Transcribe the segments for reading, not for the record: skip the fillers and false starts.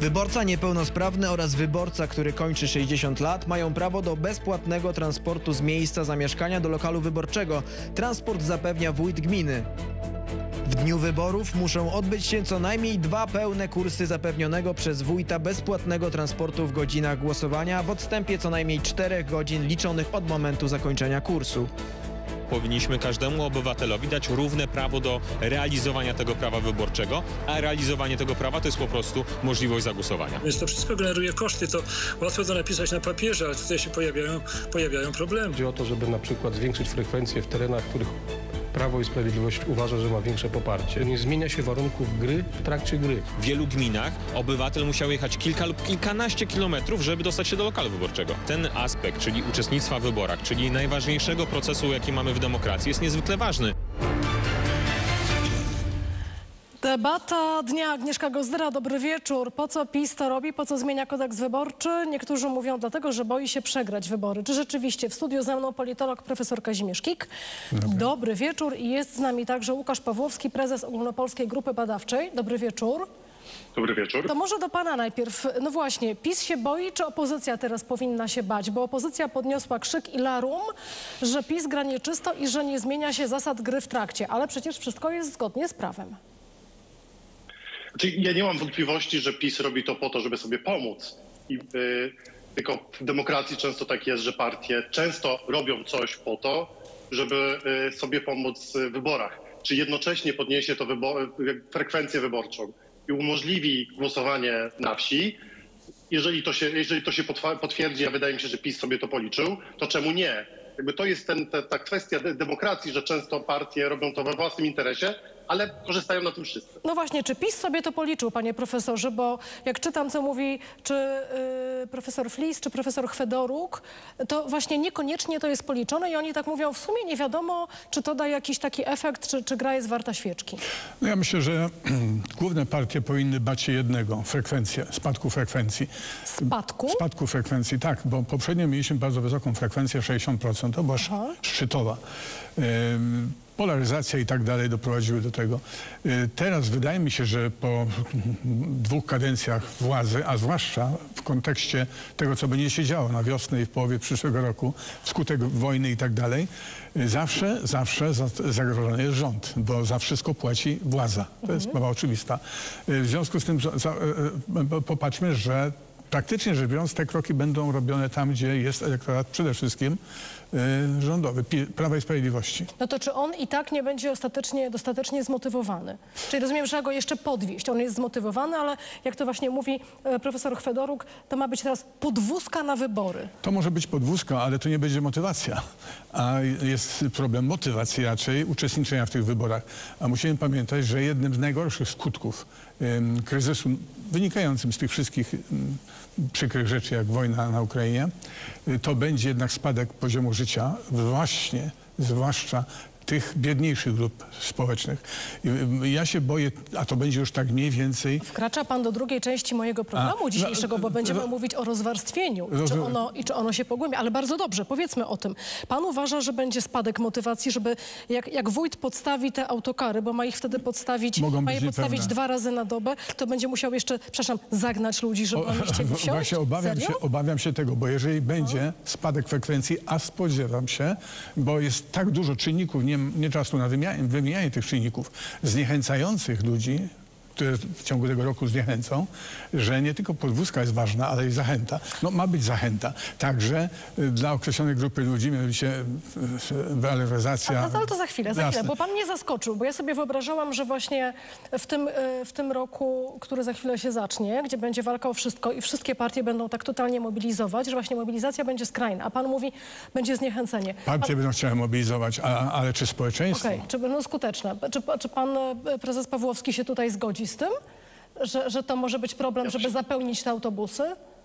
Wyborca niepełnosprawny oraz wyborca, który kończy 60 lat, mają prawo do bezpłatnego transportu z miejsca zamieszkania do lokalu wyborczego. Transport zapewnia wójt gminy. W dniu wyborów muszą odbyć się co najmniej 2 pełne kursy zapewnionego przez wójta bezpłatnego transportu w godzinach głosowania w odstępie co najmniej 4 godzin liczonych od momentu zakończenia kursu. Powinniśmy każdemu obywatelowi dać równe prawo do realizowania tego prawa wyborczego, a realizowanie tego prawa to jest po prostu możliwość zagłosowania. Więc to wszystko generuje koszty, to łatwo to napisać na papierze, ale tutaj się pojawiają problemy. Chodzi o to, żeby na przykład zwiększyć frekwencję w terenach, w których Prawo i Sprawiedliwość uważa, że ma większe poparcie. Nie zmienia się warunków gry w trakcie gry. W wielu gminach obywatel musiał jechać kilka lub kilkanaście kilometrów, żeby dostać się do lokalu wyborczego. Ten aspekt, czyli uczestnictwa w wyborach, czyli najważniejszego procesu, jaki mamy w demokracji, jest niezwykle ważny. Debata dnia. Agnieszka Gozdyra, dobry wieczór. Po co PiS to robi? Po co zmienia kodeks wyborczy? Niektórzy mówią dlatego, że boi się przegrać wybory. Czy rzeczywiście? W studiu ze mną politolog profesor Kazimierz Kik. Dobry wieczór. I jest z nami także Łukasz Pawłowski, prezes Ogólnopolskiej Grupy Badawczej. Dobry wieczór. Dobry wieczór. To może do pana najpierw. No właśnie, PiS się boi, czy opozycja teraz powinna się bać? Bo opozycja podniosła krzyk i larum, że PiS gra nieczysto i że nie zmienia się zasad gry w trakcie. Ale przecież wszystko jest zgodnie z prawem. Ja nie mam wątpliwości, że PiS robi to po to, żeby sobie pomóc. Tylko w demokracji często tak jest, że partie często robią coś po to, żeby sobie pomóc w wyborach. Czy jednocześnie podniesie to frekwencję wyborczą i umożliwi głosowanie na wsi. Jeżeli to się potwierdzi, a wydaje mi się, że PiS sobie to policzył, to czemu nie? Jakby to jest ta kwestia demokracji, że często partie robią to we własnym interesie, ale korzystają na tym wszyscy. No właśnie, czy PiS sobie to policzył, panie profesorze? Bo jak czytam, co mówi czy profesor Flis, czy profesor Chwedoruk, to właśnie niekoniecznie to jest policzone i oni tak mówią, w sumie nie wiadomo, czy to da jakiś taki efekt, czy gra jest warta świeczki. No ja myślę, że główne partie powinny bać się jednego, spadku frekwencji. Spadku? Spadku frekwencji, tak, bo poprzednio mieliśmy bardzo wysoką frekwencję, 60%, to była szczytowa. Polaryzacja i tak dalej doprowadziły do tego. Teraz wydaje mi się, że po 2 kadencjach władzy, a zwłaszcza w kontekście tego, co będzie się działo na wiosnę i w połowie przyszłego roku, wskutek wojny i tak dalej, zawsze zagrożony jest rząd, bo za wszystko płaci władza. To jest sprawa oczywista. W związku z tym popatrzmy, że praktycznie rzecz biorąc, te kroki będą robione tam, gdzie jest elektorat przede wszystkim rządowy, Prawa i Sprawiedliwości. No to czy on i tak nie będzie dostatecznie zmotywowany? Czyli rozumiem, że trzeba go jeszcze podwieźć. On jest zmotywowany, ale jak to właśnie mówi profesor Chwedoruk, to ma być teraz podwózka na wybory. To może być podwózka, ale to nie będzie motywacja. A jest problem motywacji raczej, uczestniczenia w tych wyborach. A musimy pamiętać, że jednym z najgorszych skutków kryzysu wynikającym z tych wszystkich przykrych rzeczy, jak wojna na Ukrainie, to będzie jednak spadek poziomu życia, zwłaszcza tych biedniejszych grup społecznych. Ja się boję, a to będzie już tak mniej więcej... Wkracza pan do drugiej części mojego programu dzisiejszego, bo będziemy mówić o rozwarstwieniu czy ono się pogłębia. Ale bardzo dobrze, powiedzmy o tym. Pan uważa, że będzie spadek motywacji, żeby jak wójt podstawi te autokary, bo ma ich wtedy podstawić, 2 razy na dobę, to będzie musiał jeszcze, zagnać ludzi, żeby oni chcieli wsiąść? Właśnie obawiam się tego, bo jeżeli będzie spadek frekwencji, a spodziewam się, bo jest tak dużo czynników, nie czasu na wymienianie tych czynników zniechęcających ludzi, które w ciągu tego roku zniechęcą, że nie tylko podwózka jest ważna, ale i zachęta. No ma być zachęta. Także dla określonej grupy ludzi, mianowicie waloryzacja... Ale to za chwilę, bo pan mnie zaskoczył, bo ja sobie wyobrażałam, że właśnie w tym roku, który za chwilę się zacznie, gdzie będzie walka o wszystko i wszystkie partie będą tak totalnie mobilizować, że właśnie mobilizacja będzie skrajna, a pan mówi, będzie zniechęcenie. Partie będą chciały mobilizować, ale czy społeczeństwo? Czy będą skuteczne? Czy pan prezes Pawłowski się tutaj zgodzi z tym, że to może być problem, żeby zapełnić te autobusy?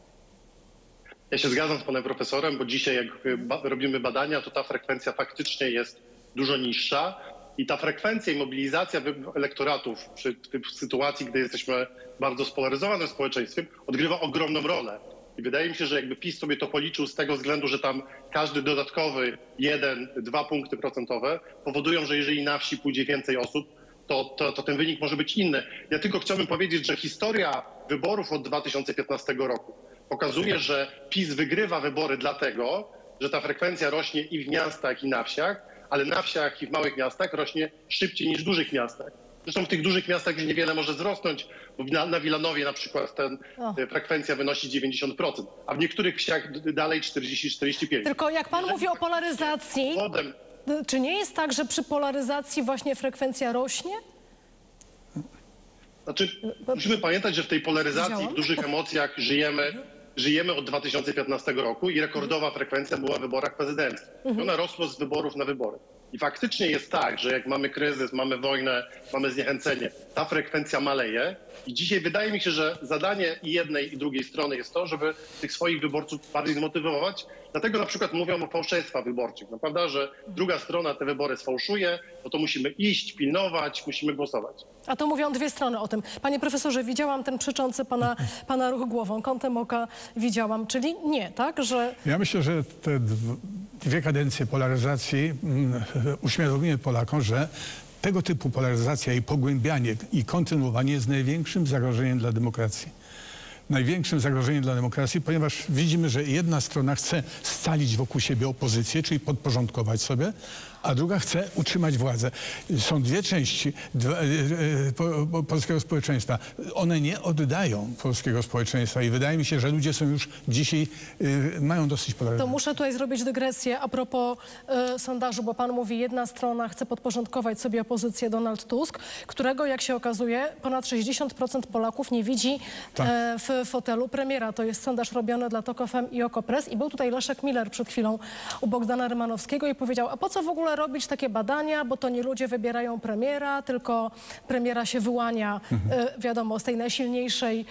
Ja się zgadzam z panem profesorem, bo dzisiaj jak robimy badania, to ta frekwencja faktycznie jest dużo niższa i ta frekwencja i mobilizacja elektoratów w sytuacji, gdy jesteśmy bardzo spolaryzowanym społeczeństwem, odgrywa ogromną rolę. I wydaje mi się, że jakby PiS sobie to policzył z tego względu, że tam każdy dodatkowy 1-2 punkty procentowe powodują, że jeżeli na wsi pójdzie więcej osób, to ten wynik może być inny. Ja tylko chciałbym powiedzieć, że historia wyborów od 2015 roku pokazuje, że PiS wygrywa wybory dlatego, że ta frekwencja rośnie i w miastach, i na wsiach, ale na wsiach i w małych miastach rośnie szybciej niż w dużych miastach. Zresztą w tych dużych miastach już niewiele może wzrosnąć, bo na Wilanowie na przykład frekwencja wynosi 90%, a w niektórych wsiach dalej 40-45%. Tylko jak pan mówi o polaryzacji, czy nie jest tak, że przy polaryzacji właśnie frekwencja rośnie? Znaczy, musimy pamiętać, że w tej polaryzacji, w dużych emocjach żyjemy od 2015 roku i rekordowa frekwencja była w wyborach prezydenckich. Ona rosła z wyborów na wybory. I faktycznie jest tak, że jak mamy kryzys, mamy wojnę, mamy zniechęcenie, ta frekwencja maleje. I dzisiaj wydaje mi się, że zadanie i jednej, i drugiej strony jest to, żeby tych swoich wyborców bardziej zmotywować. Dlatego na przykład mówią o fałszerstwach wyborczych. No, prawda, że druga strona te wybory sfałszuje, no to musimy iść, pilnować, musimy głosować. A to mówią dwie strony o tym. Panie profesorze, widziałam ten przeczący pana ruch głową, kątem oka widziałam, czyli nie, tak? Że... Ja myślę, że te dwie kadencje polaryzacji uświadomiły Polakom, że tego typu polaryzacja i pogłębianie i kontynuowanie jest największym zagrożeniem dla demokracji. Największym zagrożeniem dla demokracji, ponieważ widzimy, że jedna strona chce scalić wokół siebie opozycję, czyli podporządkować sobie, a druga chce utrzymać władzę. Są dwie części polskiego społeczeństwa. One nie oddają polskiego społeczeństwa i wydaje mi się, że ludzie są już dzisiaj, mają dosyć polaryzacji. To muszę tutaj zrobić dygresję a propos sondażu, bo pan mówi, jedna strona chce podporządkować sobie opozycję Donald Tusk, którego, jak się okazuje, ponad 60% Polaków nie widzi w fotelu premiera. To jest sondaż robiony dla TOK FM i Okopres i był tutaj Leszek Miller przed chwilą u Bogdana Rymanowskiego i powiedział, a po co w ogóle robić takie badania, bo to nie ludzie wybierają premiera, tylko premiera się wyłania, wiadomo, z tej najsilniejszej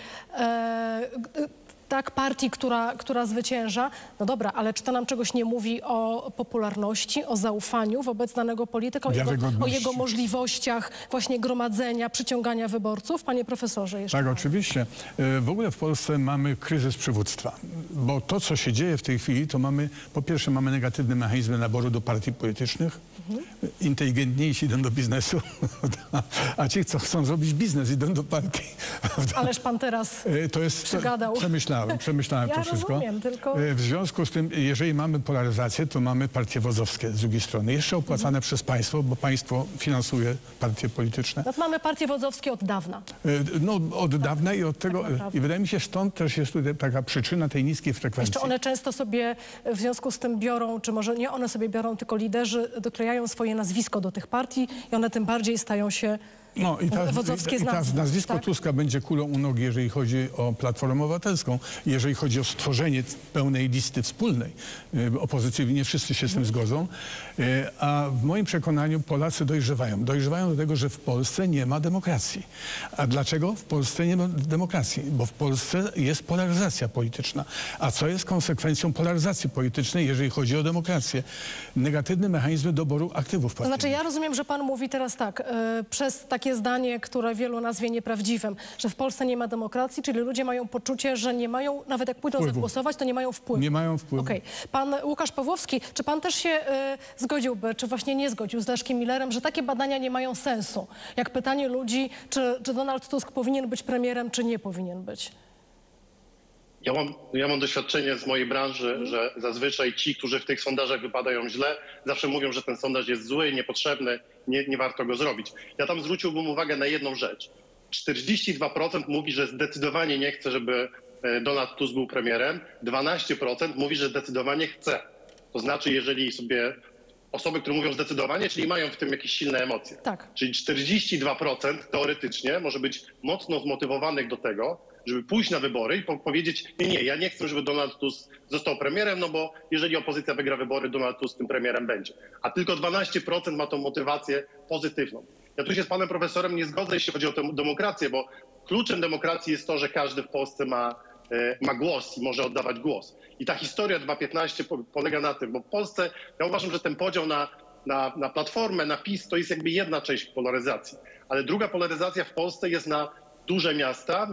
partii, która zwycięża. No dobra, ale czy to nam czegoś nie mówi o popularności, o zaufaniu wobec danego polityka, o jego możliwościach właśnie gromadzenia, przyciągania wyborców? Panie profesorze, jeszcze. Tak, oczywiście. W ogóle w Polsce mamy kryzys przywództwa, bo to, co się dzieje w tej chwili, to po pierwsze mamy negatywne mechanizmy naboru do partii politycznych. Inteligentniejsi idą do biznesu, a ci, co chcą zrobić biznes, idą do partii. Ależ pan teraz przygadał. Przemyślałem to wszystko. Rozumiem, tylko... W związku z tym, jeżeli mamy polaryzację, to mamy partie wodzowskie z drugiej strony. Jeszcze opłacane przez państwo, bo państwo finansuje partie polityczne. No to mamy partie wodzowskie od dawna. No, od dawna i od tego... I wydaje mi się, stąd też jest tutaj taka przyczyna tej niskiej frekwencji. Jeszcze one często sobie w związku z tym biorą, czy może nie one sobie biorą, tylko liderzy doklejają swoje nazwisko do tych partii i one tym bardziej stają się wodzowskie znaki. Nazwisko Tuska będzie kulą u nogi, jeżeli chodzi o Platformę Obywatelską, jeżeli chodzi o stworzenie pełnej listy wspólnej opozycji. Nie wszyscy się z tym zgodzą. A w moim przekonaniu Polacy dojrzewają. Dojrzewają do tego, że w Polsce nie ma demokracji. A dlaczego w Polsce nie ma demokracji? Bo w Polsce jest polaryzacja polityczna. A co jest konsekwencją polaryzacji politycznej, jeżeli chodzi o demokrację? Negatywne mechanizmy doboru aktywów partyjnych. To znaczy, ja rozumiem, że pan mówi teraz tak, przez takie zdanie, które wielu nazwie nieprawdziwym, że w Polsce nie ma demokracji, czyli ludzie mają poczucie, że nie mają, nawet jak pójdą zagłosować, to nie mają wpływu. Nie mają wpływu. Okej. Pan Łukasz Pawłowski, czy pan też się zgodziłby, czy właśnie nie zgodził z Leszkiem Millerem, że takie badania nie mają sensu? Jak pytanie ludzi, czy Donald Tusk powinien być premierem, czy nie powinien być? Ja mam doświadczenie z mojej branży, że zazwyczaj ci, którzy w tych sondażach wypadają źle, zawsze mówią, że ten sondaż jest zły, niepotrzebny, nie warto go zrobić. Ja tam zwróciłbym uwagę na jedną rzecz. 42% mówi, że zdecydowanie nie chce, żeby Donald Tusk był premierem. 12% mówi, że zdecydowanie chce. To znaczy, jeżeli sobie osoby, które mówią zdecydowanie, czyli mają w tym jakieś silne emocje. Tak. Czyli 42% teoretycznie może być mocno zmotywowanych do tego, żeby pójść na wybory i powiedzieć, nie, ja nie chcę, żeby Donald Tusk został premierem, no bo jeżeli opozycja wygra wybory, Donald Tusk tym premierem będzie. A tylko 12% ma tą motywację pozytywną. Ja tu się z panem profesorem nie zgodzę, jeśli chodzi o tę demokrację, bo kluczem demokracji jest to, że każdy w Polsce ma głos i może oddawać głos. I ta historia 2.15 polega na tym, bo w Polsce, ja uważam, że ten podział na Platformę, na PiS to jest jakby jedna część polaryzacji. Ale druga polaryzacja w Polsce jest na duże miasta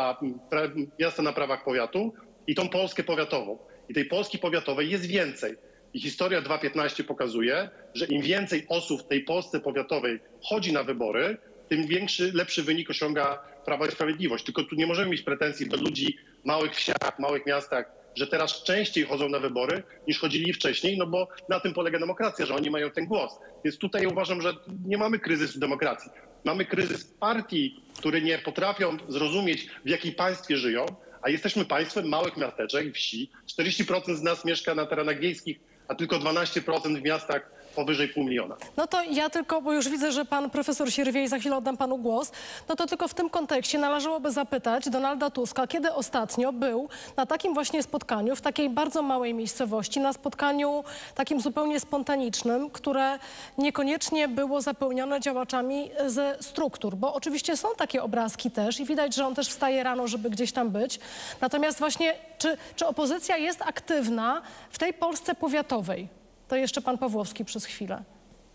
na prawach powiatu i tą Polskę powiatową. I tej Polski powiatowej jest więcej. I historia 2.15 pokazuje, że im więcej osób w tej Polsce powiatowej chodzi na wybory, tym lepszy wynik osiąga Prawo i Sprawiedliwość. Tylko tu nie możemy mieć pretensji do ludzi w małych wsiach, małych miastach, że teraz częściej chodzą na wybory niż chodzili wcześniej, no bo na tym polega demokracja, że oni mają ten głos. Więc tutaj uważam, że nie mamy kryzysu demokracji. Mamy kryzys partii, które nie potrafią zrozumieć, w jakim państwie żyją, a jesteśmy państwem małych miasteczek, wsi. 40% z nas mieszka na terenach wiejskich, a tylko 12% w miastach powyżej 500 000. No to ja tylko, bo już widzę, że pan profesor Sierwiej, za chwilę oddam panu głos, no to tylko w tym kontekście należałoby zapytać Donalda Tuska, kiedy ostatnio był na takim właśnie spotkaniu, w takiej bardzo małej miejscowości, na spotkaniu takim zupełnie spontanicznym, które niekoniecznie było zapełnione działaczami ze struktur, bo oczywiście są takie obrazki też i widać, że on też wstaje rano, żeby gdzieś tam być. Natomiast właśnie, czy opozycja jest aktywna w tej Polsce powiatowej? To jeszcze pan Pawłowski przez chwilę.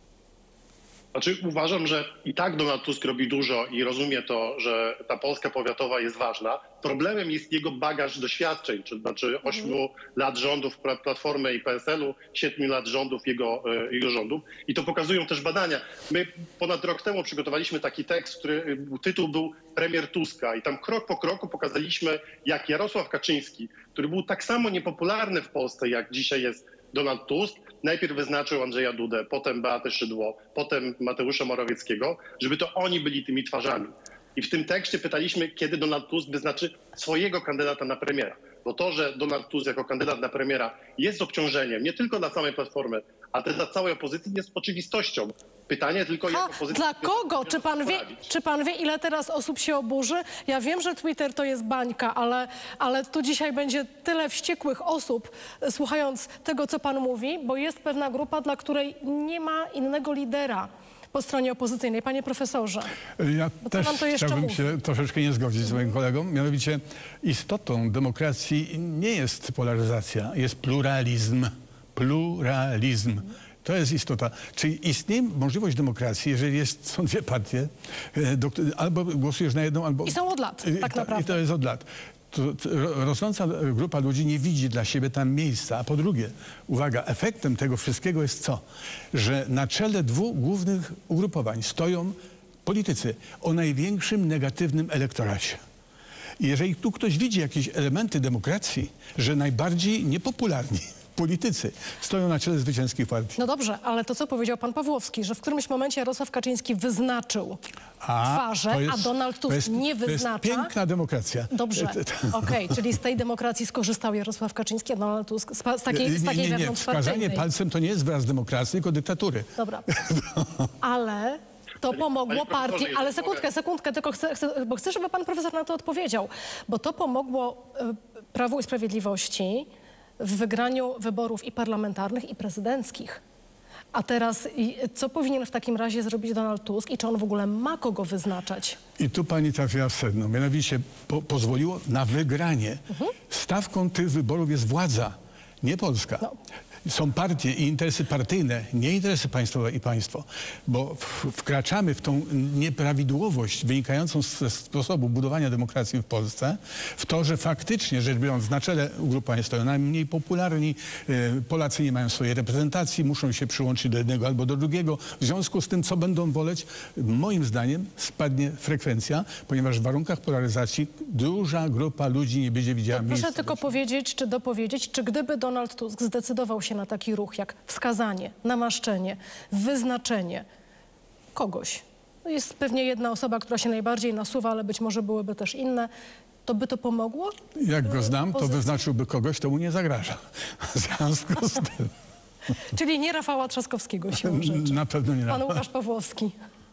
Znaczy uważam, że i tak Donald Tusk robi dużo i rozumie to, że ta Polska powiatowa jest ważna. Problemem jest jego bagaż doświadczeń, to znaczy 8 lat rządów Platformy i PSL-u, 7 lat rządów jego rządów. I to pokazują też badania. My ponad rok temu przygotowaliśmy taki tekst, który tytuł był Premier Tuska i tam krok po kroku pokazaliśmy, jak Jarosław Kaczyński, który był tak samo niepopularny w Polsce, jak dzisiaj jest Donald Tusk, najpierw wyznaczył Andrzeja Dudę, potem Beatę Szydło, potem Mateusza Morawieckiego, żeby to oni byli tymi twarzami. I w tym tekście pytaliśmy, kiedy Donald Tusk wyznaczy swojego kandydata na premiera. Bo to, że Donald Tusk jako kandydat na premiera jest obciążeniem nie tylko dla samej Platformy, ale też dla całej opozycji, jest oczywistością. Pytanie tylko, jak opozycja... Dla kogo? Czy pan wie, ile teraz osób się oburzy? Ja wiem, że Twitter to jest bańka, ale tu dzisiaj będzie tyle wściekłych osób, słuchając tego, co pan mówi, bo jest pewna grupa, dla której nie ma innego lidera po stronie opozycyjnej. Panie profesorze, ja też chciałbym się troszeczkę nie zgodzić z moim kolegą. Mianowicie istotą demokracji nie jest polaryzacja, jest pluralizm. Pluralizm. To jest istota. Czyli istnieje możliwość demokracji, jeżeli są dwie partie, albo głosujesz na jedną, albo... I są od lat, tak naprawdę. I to jest od lat. Rosnąca grupa ludzi nie widzi dla siebie tam miejsca. A po drugie, uwaga, efektem tego wszystkiego jest co? Że na czele dwóch głównych ugrupowań stoją politycy o największym negatywnym elektoracie. I jeżeli tu ktoś widzi jakieś elementy demokracji, że najbardziej niepopularni politycy stoją na czele zwycięskich partii. No dobrze, ale to co powiedział pan Pawłowski, że w którymś momencie Jarosław Kaczyński wyznaczył twarze, a Donald Tusk nie wyznacza. To jest piękna demokracja. Dobrze, okej, czyli z tej demokracji skorzystał Jarosław Kaczyński, a Donald Tusk z takiej wewnątrzpartyjnej. Wskazanie palcem to nie jest wyraz demokracji, tylko dyktatury. Dobra, ale... To pomogło partii, ale sekundkę, tylko bo chcę, żeby pan profesor na to odpowiedział, bo to pomogło Prawu i Sprawiedliwości w wygraniu wyborów i parlamentarnych, i prezydenckich. A teraz co powinien w takim razie zrobić Donald Tusk i czy on w ogóle ma kogo wyznaczać? I tu pani trafiła w sedno. Mianowicie pozwoliło na wygranie. Stawką tych wyborów jest władza, nie Polska. No. Są partie i interesy partyjne, nie interesy państwowe i państwo, bo wkraczamy w tą nieprawidłowość wynikającą ze sposobu budowania demokracji w Polsce, w to, że faktycznie rzecz biorąc na czele ugrupowania stoją najmniej popularni, Polacy nie mają swojej reprezentacji, muszą się przyłączyć do jednego albo do drugiego. W związku z tym, co będą woleć, moim zdaniem spadnie frekwencja, ponieważ w warunkach polaryzacji duża grupa ludzi nie będzie widziała miejsca. Proszę tylko powiedzieć, czy dopowiedzieć, czy gdyby Donald Tusk zdecydował się na taki ruch jak wskazanie, namaszczenie, wyznaczenie kogoś. No jest pewnie jedna osoba, która się najbardziej nasuwa, ale być może byłyby też inne. To by to pomogło? Jak go znam, to wyznaczyłby kogoś, kto mu nie zagraża. W związku z tym. Czyli nie Rafała Trzaskowskiego siłą rzeczy. Na pewno nie Pan Łukasz Pawłowski.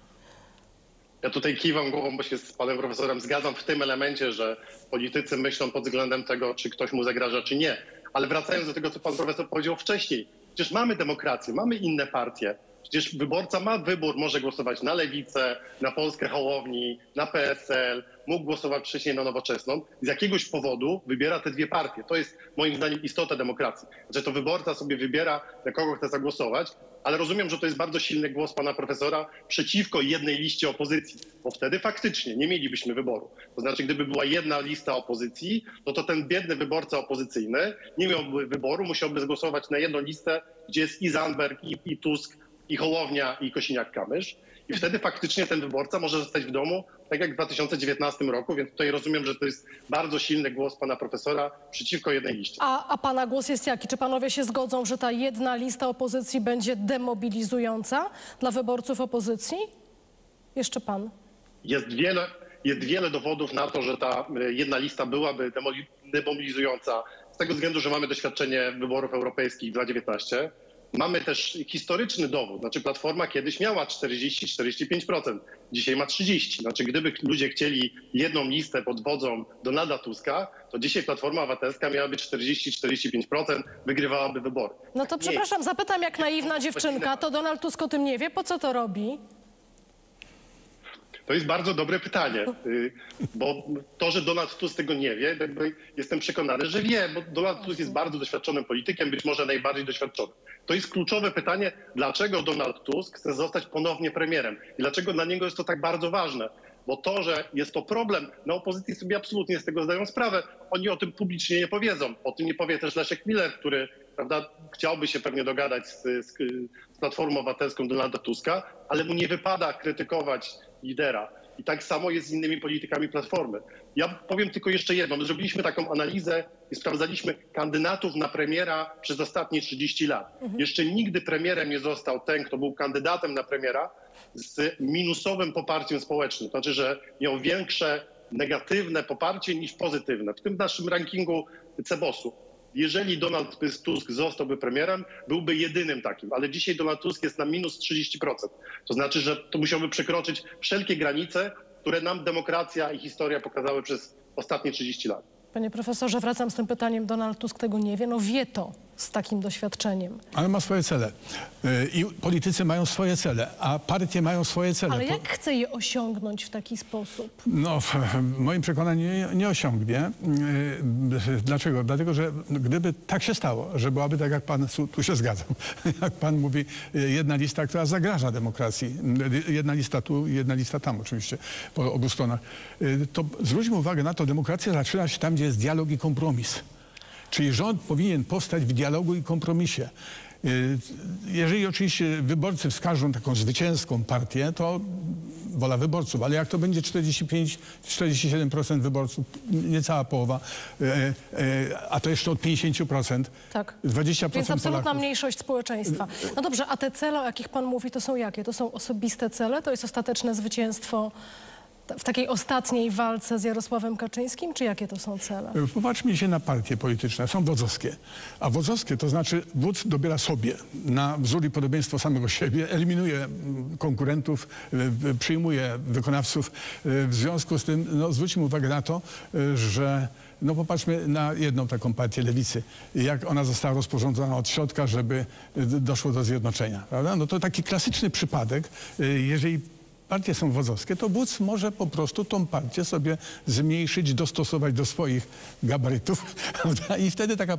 Ja tutaj kiwam głową, bo się z panem profesorem zgadzam w tym elemencie, że politycy myślą pod względem tego, czy ktoś mu zagraża, czy nie. Ale wracając do tego, co pan profesor powiedział wcześniej, przecież mamy demokrację, mamy inne partie. Przecież wyborca ma wybór, może głosować na Lewicę, na Polskę Hołowni, na PSL, mógł głosować wcześniej na Nowoczesną. Z jakiegoś powodu wybiera te dwie partie. To jest moim zdaniem istota demokracji. Że to wyborca sobie wybiera, na kogo chce zagłosować, ale rozumiem, że to jest bardzo silny głos pana profesora przeciwko jednej liście opozycji, bo wtedy faktycznie nie mielibyśmy wyboru. To znaczy, gdyby była jedna lista opozycji, no to ten biedny wyborca opozycyjny nie miałby wyboru, musiałby zgłosować na jedną listę, gdzie jest i Zandberg, i Tusk, i Hołownia, i Kosiniak-Kamysz. I wtedy faktycznie ten wyborca może zostać w domu, tak jak w 2019 roku, więc tutaj rozumiem, że to jest bardzo silny głos pana profesora przeciwko jednej liście. A pana głos jest jaki? Czy panowie się zgodzą, że ta jedna lista opozycji będzie demobilizująca dla wyborców opozycji? Jeszcze pan. Jest wiele dowodów na to, że ta jedna lista byłaby demobilizująca z tego względu, że mamy doświadczenie wyborów europejskich w 2019. Mamy też historyczny dowód. Znaczy Platforma kiedyś miała 40-45%, dzisiaj ma 30%. Znaczy gdyby ludzie chcieli jedną listę pod wodzą Donalda Tuska, to dzisiaj Platforma Obywatelska miałaby 40-45%, wygrywałaby wybory. No to przepraszam, zapytam jak naiwna dziewczynka, to Donald Tusk o tym nie wie, po co to robi? To jest bardzo dobre pytanie, bo to, że Donald Tusk tego nie wie, jakby jestem przekonany, że wie, bo Donald Tusk jest bardzo doświadczonym politykiem, być może najbardziej doświadczonym. To jest kluczowe pytanie, dlaczego Donald Tusk chce zostać ponownie premierem i dlaczego dla niego jest to tak bardzo ważne. Bo to, że jest to problem, na opozycji sobie absolutnie z tego zdają sprawę. Oni o tym publicznie nie powiedzą. O tym nie powie też Leszek Miller, który, prawda, chciałby się pewnie dogadać z Platformą Obywatelską Donalda Tuska, ale mu nie wypada krytykować lidera. I tak samo jest z innymi politykami Platformy. Ja powiem tylko jeszcze jedno. My zrobiliśmy taką analizę i sprawdzaliśmy kandydatów na premiera przez ostatnie 30 lat. Jeszcze nigdy premierem nie został ten, kto był kandydatem na premiera z minusowym poparciem społecznym. To znaczy, że miał większe negatywne poparcie niż pozytywne. W tym naszym rankingu CBOS-u. Jeżeli Donald Tusk zostałby premierem, byłby jedynym takim, ale dzisiaj Donald Tusk jest na minus 30%. To znaczy, że to musiałby przekroczyć wszelkie granice, które nam demokracja i historia pokazały przez ostatnie 30 lat. Panie profesorze, wracam z tym pytaniem. Donald Tusk tego nie wie. No wie to z takim doświadczeniem. Ale ma swoje cele. I politycy mają swoje cele, a partie mają swoje cele. Ale jak chce je osiągnąć w taki sposób? No, w moim przekonaniu nie osiągnie. Dlaczego? Dlatego, że gdyby tak się stało, że byłaby tak, jak pan, tu się zgadzam, jak pan mówi, jedna lista, która zagraża demokracji, jedna lista tu, jedna lista tam oczywiście, po obu stronach, to zwróćmy uwagę na to, demokracja zaczyna się tam, gdzie jest dialog i kompromis. Czyli rząd powinien powstać w dialogu i kompromisie. Jeżeli oczywiście wyborcy wskażą taką zwycięską partię, to wola wyborców, ale jak to będzie 45-47% wyborców, niecała połowa, a to jeszcze od 50%, tak. 20% Więc absolutna Polaków. mniejszość społeczeństwa. No dobrze, a te cele, o jakich pan mówi, to są jakie? To są osobiste cele? To jest ostateczne zwycięstwo w takiej ostatniej walce z Jarosławem Kaczyńskim, czy jakie to są cele? Popatrzmy się na partie polityczne. Są wodzowskie. A wodzowskie to znaczy wódz dobiera sobie na wzór i podobieństwo samego siebie, eliminuje konkurentów, przyjmuje wykonawców. W związku z tym no, zwróćmy uwagę na to, że no popatrzmy na jedną taką partię lewicy. Jak ona została rozporządzona od środka, żeby doszło do zjednoczenia. Prawda? No to taki klasyczny przypadek, jeżeli partie są wodzowskie, to wódz może po prostu tą partię sobie zmniejszyć, dostosować do swoich gabarytów. I wtedy taka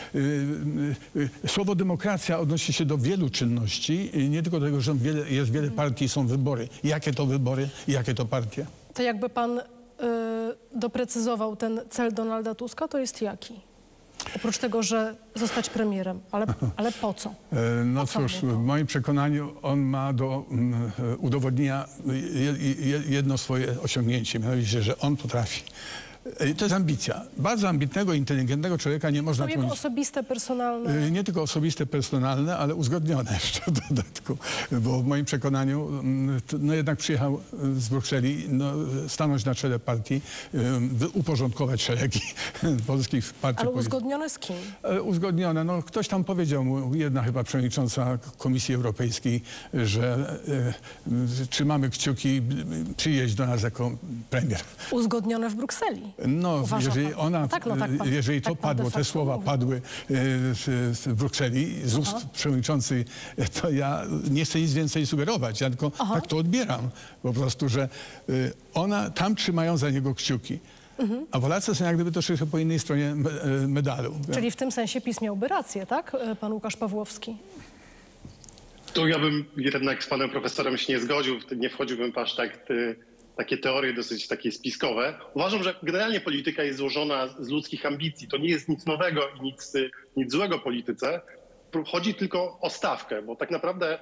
słowo demokracja odnosi się do wielu czynności, nie tylko do tego, że jest wiele partii i są wybory. Jakie to wybory i jakie to partie? To jakby pan doprecyzował ten cel Donalda Tuska, to jest jaki? Oprócz tego, że zostać premierem. Ale po co? No cóż, w moim przekonaniu on ma do udowodnienia jedno swoje osiągnięcie, mianowicie, że on potrafi. To jest ambicja. Bardzo ambitnego, inteligentnego człowieka nie można... To jego osobiste, personalne... Nie tylko osobiste, personalne, ale uzgodnione jeszcze w dodatku. Bo w moim przekonaniu no jednak przyjechał z Brukseli stanąć na czele partii, uporządkować szeregi polskich partii. Ale uzgodnione z kim? Uzgodnione. No, ktoś tam powiedział mu, jedna chyba przewodnicząca Komisji Europejskiej, że trzymamy kciuki, przyjeźdź do nas jako premier. Uzgodnione w Brukseli. No, jeżeli ona, jeżeli to padło, te słowa padły w Brukseli z ust przewodniczącej, to ja nie chcę nic więcej sugerować, ja tylko tak to odbieram po prostu, że ona tam trzymają za niego kciuki. A Polacy są jak gdyby troszeczkę po innej stronie medalu. Czyli w tym sensie PiS miałby rację, tak? Pan Łukasz Pawłowski. Tu ja bym jednak z panem profesorem się nie zgodził, nie wchodziłbym aż tak takie teorie dosyć takie spiskowe. Uważam, że generalnie polityka jest złożona z ludzkich ambicji. To nie jest nic nowego i nic złego w polityce. Chodzi tylko o stawkę, bo tak naprawdę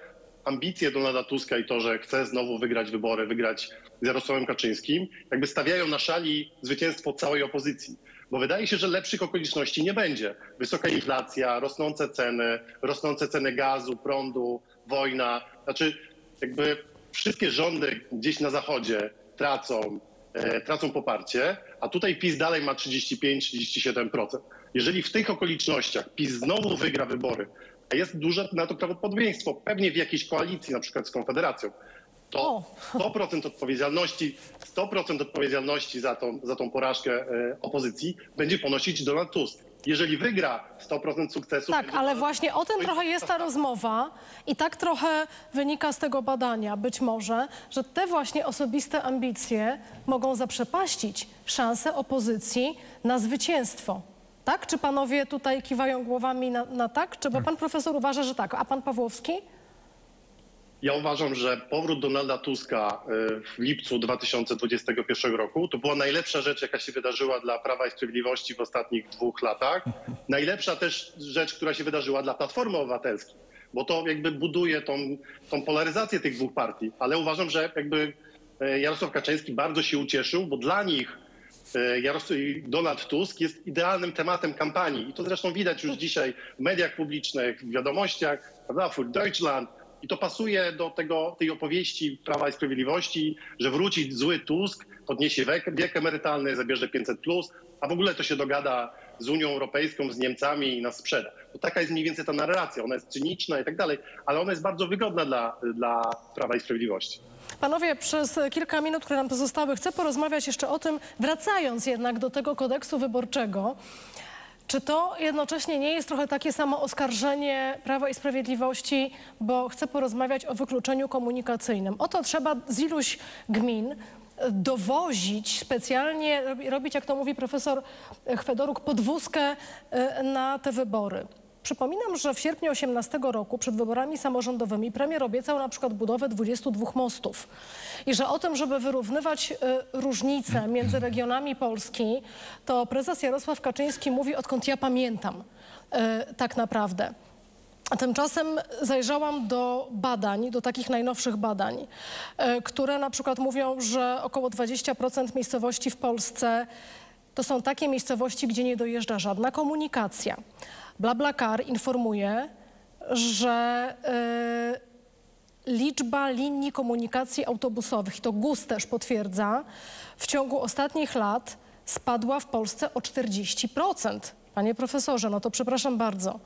ambicje Donalda Tuska i to, że chce znowu wygrać wybory, wygrać z Jarosławem Kaczyńskim, jakby stawiają na szali zwycięstwo całej opozycji. Bo wydaje się, że lepszych okoliczności nie będzie. Wysoka inflacja, rosnące ceny gazu, prądu, wojna. Znaczy jakby wszystkie rządy gdzieś na zachodzie tracą poparcie, a tutaj PiS dalej ma 35-37%. Jeżeli w tych okolicznościach PiS znowu wygra wybory, a jest duże na to prawdopodobieństwo, pewnie w jakiejś koalicji, na przykład z Konfederacją, to 100% odpowiedzialności za tą porażkę opozycji będzie ponosić Donald Tusk. Jeżeli wygra 100% sukcesu... Tak, ale właśnie o tym trochę jest ta rozmowa i tak trochę wynika z tego badania być może, że te właśnie osobiste ambicje mogą zaprzepaścić szansę opozycji na zwycięstwo. Tak? Czy panowie tutaj kiwają głowami na tak? Czy bo pan profesor uważa, że tak, a pan Pawłowski? Ja uważam, że powrót Donalda Tuska w lipcu 2021 roku to była najlepsza rzecz, jaka się wydarzyła dla Prawa i Sprawiedliwości w ostatnich 2 latach. Najlepsza też rzecz, która się wydarzyła dla Platformy Obywatelskiej, bo to jakby buduje tą polaryzację tych 2 partii. Ale uważam, że jakby Jarosław Kaczyński bardzo się ucieszył, bo dla nich Donald Tusk jest idealnym tematem kampanii. I to zresztą widać już dzisiaj w mediach publicznych, w wiadomościach, prawda, für Deutschland. I to pasuje do tej opowieści Prawa i Sprawiedliwości, że wróci zły Tusk, podniesie wiek emerytalny, zabierze 500+, a w ogóle to się dogada z Unią Europejską, z Niemcami i nas sprzeda. To taka jest mniej więcej ta narracja. Ona jest cyniczna i tak dalej, ale ona jest bardzo wygodna dla Prawa i Sprawiedliwości. Panowie, przez kilka minut, które nam pozostały, chcę porozmawiać jeszcze o tym, wracając jednak do tego kodeksu wyborczego. Czy to jednocześnie nie jest trochę takie samo oskarżenie Prawa i Sprawiedliwości, bo chcę porozmawiać o wykluczeniu komunikacyjnym. Oto trzeba z iluś gmin dowozić specjalnie, robić, jak to mówi profesor Chwedoruk, podwózkę na te wybory. Przypominam, że w sierpniu 2018 roku przed wyborami samorządowymi premier obiecał na przykład budowę 22 mostów. I że o tym, żeby wyrównywać różnice między regionami Polski, to prezes Jarosław Kaczyński mówi, odkąd ja pamiętam tak naprawdę. A tymczasem zajrzałam do badań, do takich najnowszych badań, które na przykład mówią, że około 20% miejscowości w Polsce to są takie miejscowości, gdzie nie dojeżdża żadna komunikacja. BlaBlaCar informuje, że liczba linii komunikacji autobusowych, i to GUS też potwierdza, w ciągu ostatnich lat spadła w Polsce o 40%. Panie profesorze, no to przepraszam bardzo.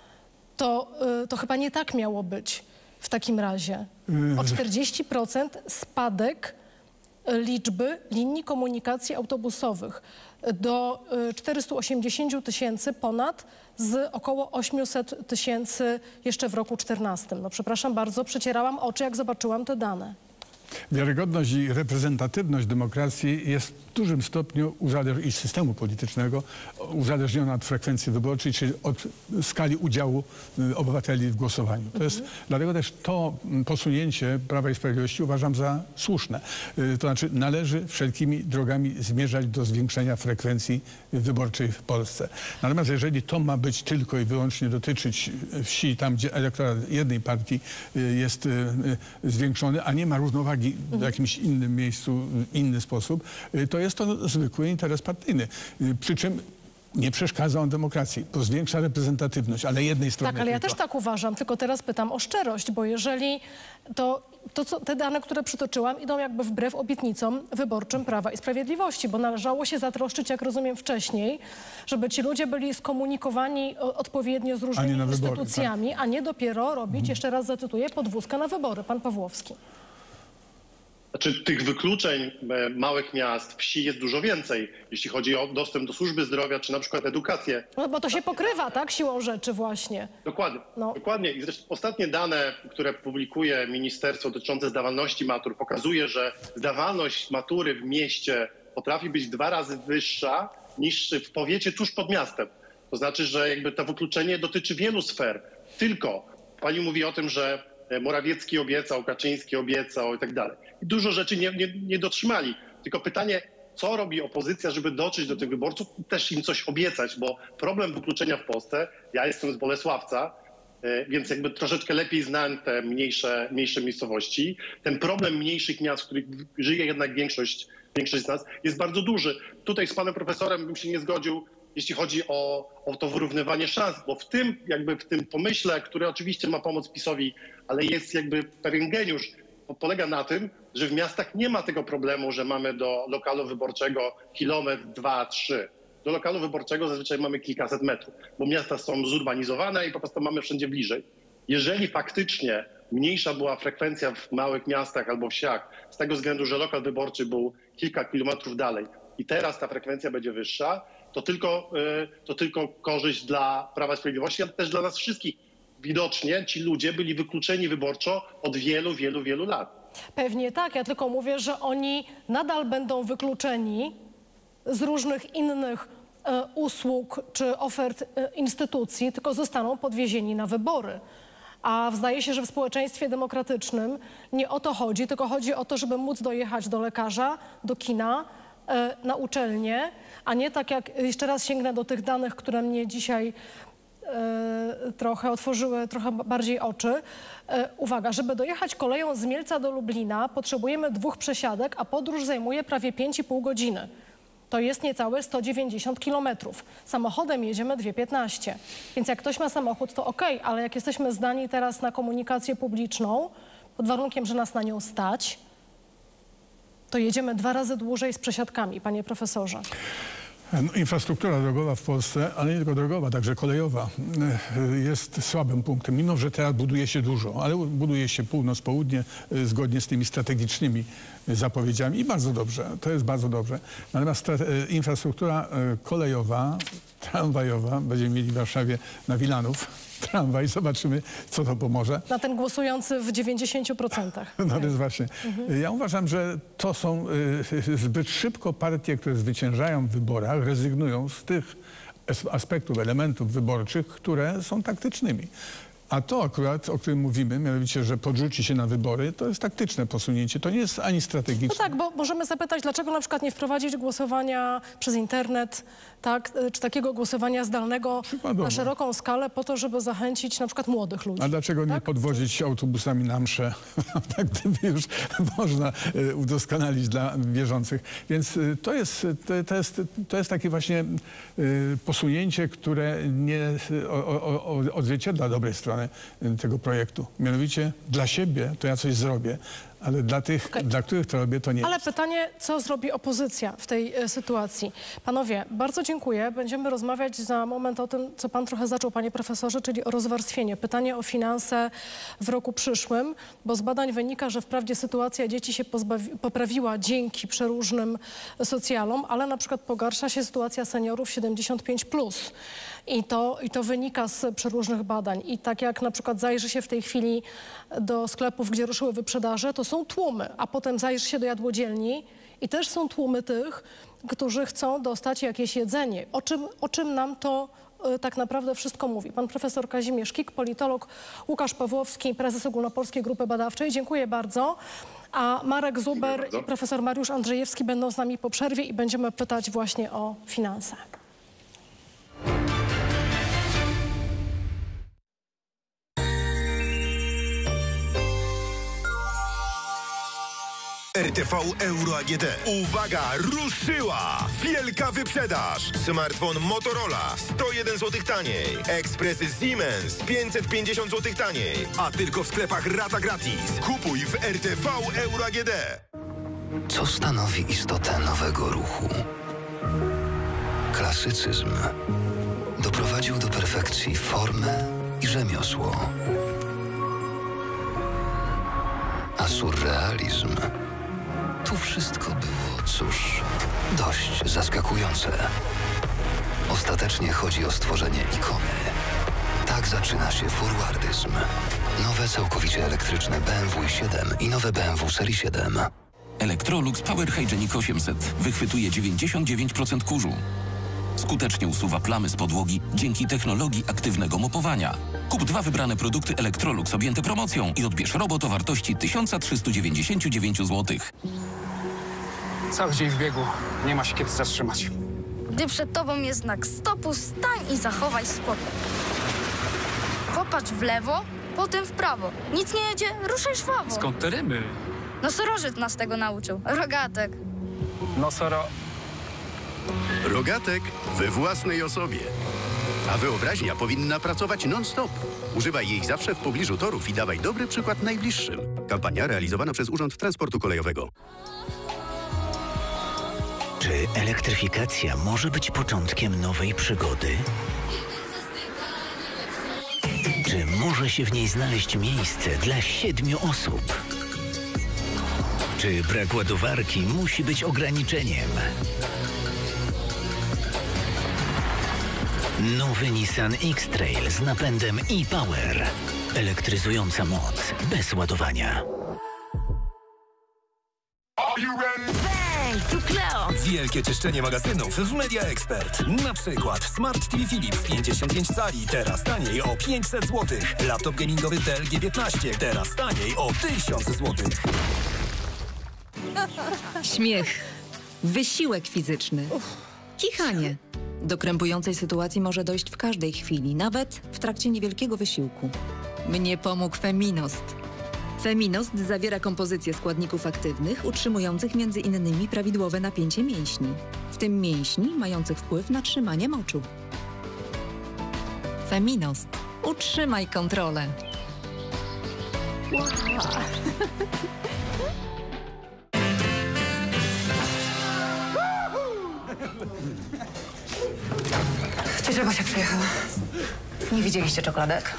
To chyba nie tak miało być w takim razie. O 40% spadek liczby linii komunikacji autobusowych do 480 000 ponad z około 800 000 jeszcze w roku 2014. No przepraszam bardzo, przecierałam oczy, jak zobaczyłam te dane. Wiarygodność i reprezentatywność demokracji jest w dużym stopniu i systemu politycznego uzależniona od frekwencji wyborczej, czyli od skali udziału obywateli w głosowaniu. To jest, dlatego też to posunięcie Prawa i Sprawiedliwości uważam za słuszne. To znaczy należy wszelkimi drogami zmierzać do zwiększenia frekwencji wyborczej w Polsce. Natomiast jeżeli to ma być tylko i wyłącznie dotyczyć wsi, tam gdzie elektorat jednej partii jest zwiększony, a nie ma równowagi w jakimś innym miejscu, w inny sposób, to jest to zwykły interes partyjny. Przy czym nie przeszkadza on demokracji, bo zwiększa reprezentatywność, ale jednej strony. Tak, ale ja też tak uważam, tylko teraz pytam o szczerość, bo jeżeli te dane, które przytoczyłam, idą jakby wbrew obietnicom wyborczym Prawa i Sprawiedliwości, bo należało się zatroszczyć, jak rozumiem wcześniej, żeby ci ludzie byli skomunikowani odpowiednio z różnymi instytucjami, wybory, tak? A nie dopiero robić, jeszcze raz zacytuję, podwózkę na wybory. Pan Pawłowski. Znaczy, tych wykluczeń małych miast, wsi jest dużo więcej, jeśli chodzi o dostęp do służby zdrowia, czy na przykład edukację. No, bo to się pokrywa, tak? Siłą rzeczy właśnie. Dokładnie. No. Dokładnie. I zresztą ostatnie dane, które publikuje ministerstwo dotyczące zdawalności matur, pokazuje, że zdawalność matury w mieście potrafi być 2 razy wyższa niż w powiecie tuż pod miastem. To znaczy, że jakby to wykluczenie dotyczy wielu sfer. Tylko pani mówi o tym, że Morawiecki obiecał, Kaczyński obiecał i tak dalej. I dużo rzeczy nie dotrzymali. Tylko pytanie, co robi opozycja, żeby dotrzeć do tych wyborców i też im coś obiecać, bo problem wykluczenia w Polsce, ja jestem z Bolesławca, więc jakby troszeczkę lepiej znam te mniejsze miejscowości. Ten problem mniejszych miast, w których żyje jednak większość z nas, jest bardzo duży. Tutaj z panem profesorem bym się nie zgodził, jeśli chodzi o to wyrównywanie szans, bo w tym pomyśle, który oczywiście ma pomóc PiS-owi, ale jest jakby pewien geniusz, polega na tym, że w miastach nie ma tego problemu, że mamy do lokalu wyborczego kilometr, 2, 3. Do lokalu wyborczego zazwyczaj mamy kilkaset metrów, bo miasta są zurbanizowane i po prostu mamy wszędzie bliżej. Jeżeli faktycznie mniejsza była frekwencja w małych miastach albo wsiach, z tego względu, że lokal wyborczy był kilka kilometrów dalej i teraz ta frekwencja będzie wyższa, to tylko korzyść dla Prawa i Sprawiedliwości, ale też dla nas wszystkich. Widocznie ci ludzie byli wykluczeni wyborczo od wielu, wielu, wielu lat. Pewnie tak, ja tylko mówię, że oni nadal będą wykluczeni z różnych innych usług czy ofert instytucji, tylko zostaną podwiezieni na wybory. A zdaje się, że w społeczeństwie demokratycznym nie o to chodzi, tylko chodzi o to, żeby móc dojechać do lekarza, do kina, na uczelnię, a nie tak jak, jeszcze raz sięgnę do tych danych, które mnie dzisiaj trochę otworzyły trochę bardziej oczy. Uwaga, żeby dojechać koleją z Mielca do Lublina potrzebujemy 2 przesiadek, a podróż zajmuje prawie 5,5 godziny. To jest niecałe 190 kilometrów. Samochodem jedziemy 2,15. Więc jak ktoś ma samochód, to okej, ale jak jesteśmy zdani teraz na komunikację publiczną, pod warunkiem, że nas na nią stać, to jedziemy 2 razy dłużej z przesiadkami, panie profesorze. No, infrastruktura drogowa w Polsce, ale nie tylko drogowa, także kolejowa, jest słabym punktem. Mimo że teraz buduje się dużo, ale buduje się północ-południe zgodnie z tymi strategicznymi zapowiedziami i bardzo dobrze, to jest bardzo dobrze. Natomiast infrastruktura kolejowa, tramwajowa, będziemy mieli w Warszawie na Wilanów tramwaj, zobaczymy, co to pomoże. Na ten głosujący w 90%. No to jest właśnie. Ja uważam, że to są zbyt szybko partie, które zwyciężają w wyborach, rezygnują z tych aspektów, elementów wyborczych, które są taktycznymi. A to akurat, o którym mówimy, mianowicie, że podrzuci się na wybory, to jest taktyczne posunięcie. To nie jest ani strategiczne. No tak, bo możemy zapytać, dlaczego na przykład nie wprowadzić głosowania przez internet, tak, czy takiego głosowania zdalnego na szeroką skalę po to, żeby zachęcić na przykład młodych ludzi. A dlaczego nie podwozić autobusami na msze? Tak gdyby już można udoskonalić dla wierzących. Więc to jest takie właśnie posunięcie, które nie odzwierciedla dobrej strony tego projektu. Mianowicie dla siebie to ja coś zrobię, ale dla tych, dla których to robię, to nie. Ale pytanie, co zrobi opozycja w tej sytuacji? Panowie, bardzo dziękuję. Będziemy rozmawiać za moment o tym, co pan trochę zaczął, panie profesorze, czyli o rozwarstwienie. Pytanie o finanse w roku przyszłym, bo z badań wynika, że wprawdzie sytuacja dzieci się poprawiła dzięki przeróżnym socjalom, ale na przykład pogarsza się sytuacja seniorów 75+. I to wynika z przeróżnych badań. I tak jak na przykład zajrzy się w tej chwili do sklepów, gdzie ruszyły wyprzedaże, to są tłumy, a potem zajrzy się do jadłodzielni i też są tłumy tych, którzy chcą dostać jakieś jedzenie. O czym nam to tak naprawdę wszystko mówi? Pan profesor Kazimierz Kik, politolog, Łukasz Pawłowski, prezes Ogólnopolskiej Grupy Badawczej. Dziękuję bardzo. A Marek Zuber i profesor Mariusz Andrzejewski będą z nami po przerwie i będziemy pytać właśnie o finanse. RTV Euro AGD. Uwaga, ruszyła! Wielka wyprzedaż! Smartfon Motorola 101 zł taniej. Ekspres Siemens 550 zł taniej. A tylko w sklepach rata gratis. Kupuj w RTV Euro AGD. Co stanowi istotę nowego ruchu? Klasycyzm doprowadził do perfekcji formę i rzemiosło. A surrealizm tu wszystko było, cóż, dość zaskakujące. Ostatecznie chodzi o stworzenie ikony. Tak zaczyna się forwardyzm. Nowe całkowicie elektryczne BMW i7 i nowe BMW serii 7. Electrolux Power Hygienic 800 wychwytuje 99% kurzu. Skutecznie usuwa plamy z podłogi dzięki technologii aktywnego mopowania. Kup 2 wybrane produkty Electrolux objęte promocją i odbierz robot o wartości 1399 zł. Cały dzień w biegu. Nie ma się kiedy zatrzymać. Gdy przed tobą jest znak stopu, stań i zachowaj spokój. W patrz w lewo, potem w prawo. Nic nie jedzie, ruszaj żwawo. Skąd te rymy? Nosorożec nas tego nauczył. Rogatek. Rogatek we własnej osobie. A wyobraźnia powinna pracować non-stop. Używaj jej zawsze w pobliżu torów i dawaj dobry przykład najbliższym. Kampania realizowana przez Urząd Transportu Kolejowego. Czy elektryfikacja może być początkiem nowej przygody? Czy może się w niej znaleźć miejsce dla 7 osób? Czy brak ładowarki musi być ograniczeniem? Nowy Nissan X-Trail z napędem e-Power. Elektryzująca moc bez ładowania. Wielkie czyszczenie magazynów w Media Expert. Na przykład Smart TV Philips 55 cali, teraz taniej o 500 zł. Laptop gamingowy Dell G15, teraz taniej o 1000 zł. Śmiech, wysiłek fizyczny, kichanie. Do krępującej sytuacji może dojść w każdej chwili, nawet w trakcie niewielkiego wysiłku. Mnie pomógł Feminost. Feminost zawiera kompozycję składników aktywnych utrzymujących między innymi prawidłowe napięcie mięśni, w tym mięśni mających wpływ na trzymanie moczu. Feminost. Utrzymaj kontrolę. Wow. Ciocia Basia przyjechała. Nie widzieliście czekoladek?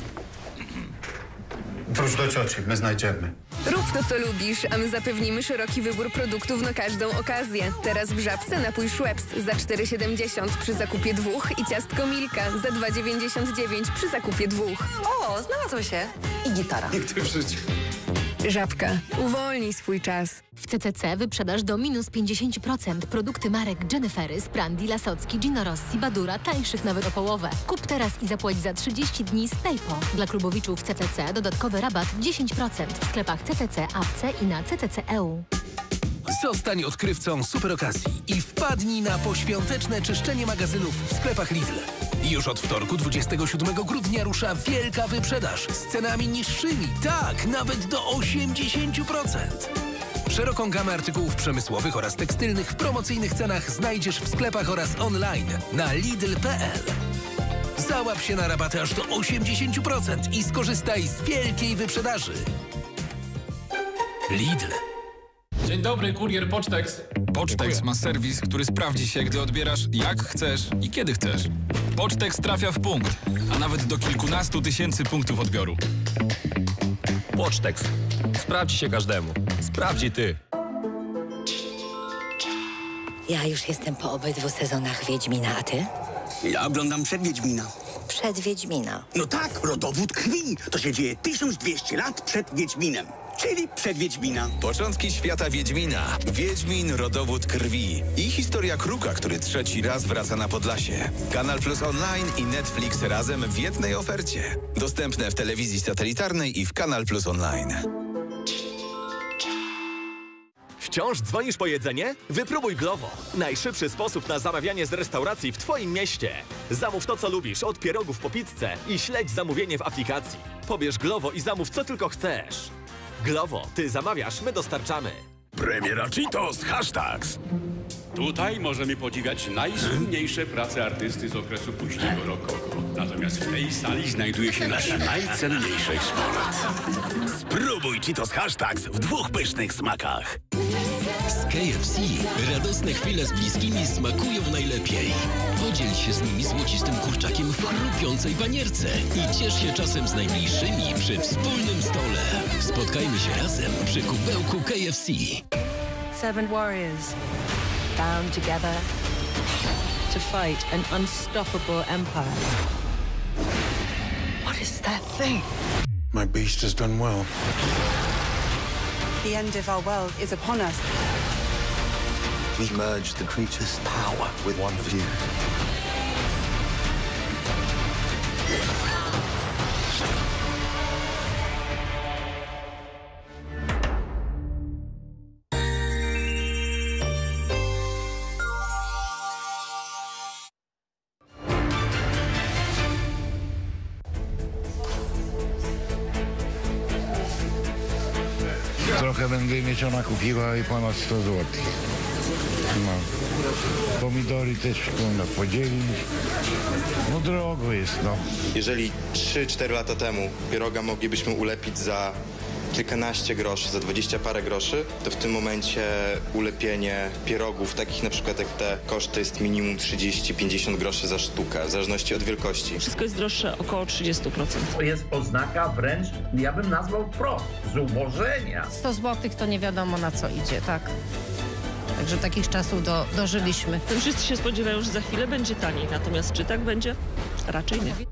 Wróć do cioci, my znajdziemy. Rób to, co lubisz, a my zapewnimy szeroki wybór produktów na każdą okazję. Teraz w Żabce napój Schweppes za 4,70 przy zakupie 2 i ciastko Milka za 2,99 przy zakupie 2. O, znalazło się. I gitara. Nigdy w życiu. Żabka. Uwolnij swój czas. W CCC wyprzedaż do minus 50%. Produkty marek Jennifery, Sprandi, Lasocki, Gino Rossi, Badura, tańszych nawet o połowę. Kup teraz i zapłać za 30 dni z PayPal. Dla klubowiczów CCC dodatkowy rabat 10% w sklepach CCC, Apce i na CCC.eu. Zostań odkrywcą super okazji i wpadnij na poświąteczne czyszczenie magazynów w sklepach Lidl. Już od wtorku 27 grudnia rusza wielka wyprzedaż z cenami niższymi, tak, nawet do 80%. Szeroką gamę artykułów przemysłowych oraz tekstylnych w promocyjnych cenach znajdziesz w sklepach oraz online na Lidl.pl. Załap się na rabaty aż do 80% i skorzystaj z wielkiej wyprzedaży. Lidl. Dzień dobry, kurier Pocztex. Pocztex ma serwis, który sprawdzi się, gdy odbierasz jak chcesz i kiedy chcesz. Pocztex trafia w punkt, a nawet do kilkunastu tysięcy punktów odbioru. Pocztex. Sprawdzi się każdemu. Sprawdzi ty. Ja już jestem po obydwu sezonach Wiedźmina, a ty? Ja oglądam Przedwiedźmina. Przedwiedźmina. No tak, rodowód krwi. To się dzieje 1200 lat przed Wiedźminem. Czyli Przedwiedźmina. Początki świata Wiedźmina. Wiedźmin, rodowód krwi. I historia kruka, który 3. raz wraca na Podlasie. Kanal Plus Online i Netflix razem w jednej ofercie. Dostępne w telewizji satelitarnej i w Kanal Plus Online. Wciąż dzwonisz po jedzenie? Wypróbuj Glovo. Najszybszy sposób na zamawianie z restauracji w Twoim mieście. Zamów to, co lubisz, od pierogów po pizzę i śledź zamówienie w aplikacji. Pobierz Glovo i zamów, co tylko chcesz. Glovo, ty zamawiasz, my dostarczamy. Premiera Cheetos Hashtags. Tutaj możemy podziwiać najsłynniejsze prace artysty z okresu późnego rokoko. Natomiast w tej sali znajduje się nasz najcenniejszy eksponat. Spróbuj Cheetos Hashtags w 2 pysznych smakach. Z KFC radosne chwile z bliskimi smakują najlepiej. Podziel się z nimi złocistym kurczakiem w chrupiącej panierce i ciesz się czasem z najbliższymi przy wspólnym stole. Spotkajmy się razem przy kubełku KFC. 7 warriors bound together to fight an unstoppable empire. What is that thing? My beast has done well. The end of our world is upon us. We merged the creature's power with one of you. trochę będę mieć, ona kupiła i ponad 100 zł. No. Pomidory też można podzielić. No drogo jest, no. Jeżeli 3-4 lata temu pieroga moglibyśmy ulepić za kilkanaście groszy, za 20 parę groszy, to w tym momencie ulepienie pierogów, takich na przykład jak te, koszt to jest minimum 30-50 groszy za sztukę, w zależności od wielkości. Wszystko jest droższe około 30%. To jest oznaka wręcz, ja bym nazwał wprost, zubożenia. 100 zł to nie wiadomo na co idzie, tak? Także takich czasów dożyliśmy. Wszyscy się spodziewają, że za chwilę będzie taniej, natomiast czy tak będzie? Raczej nie.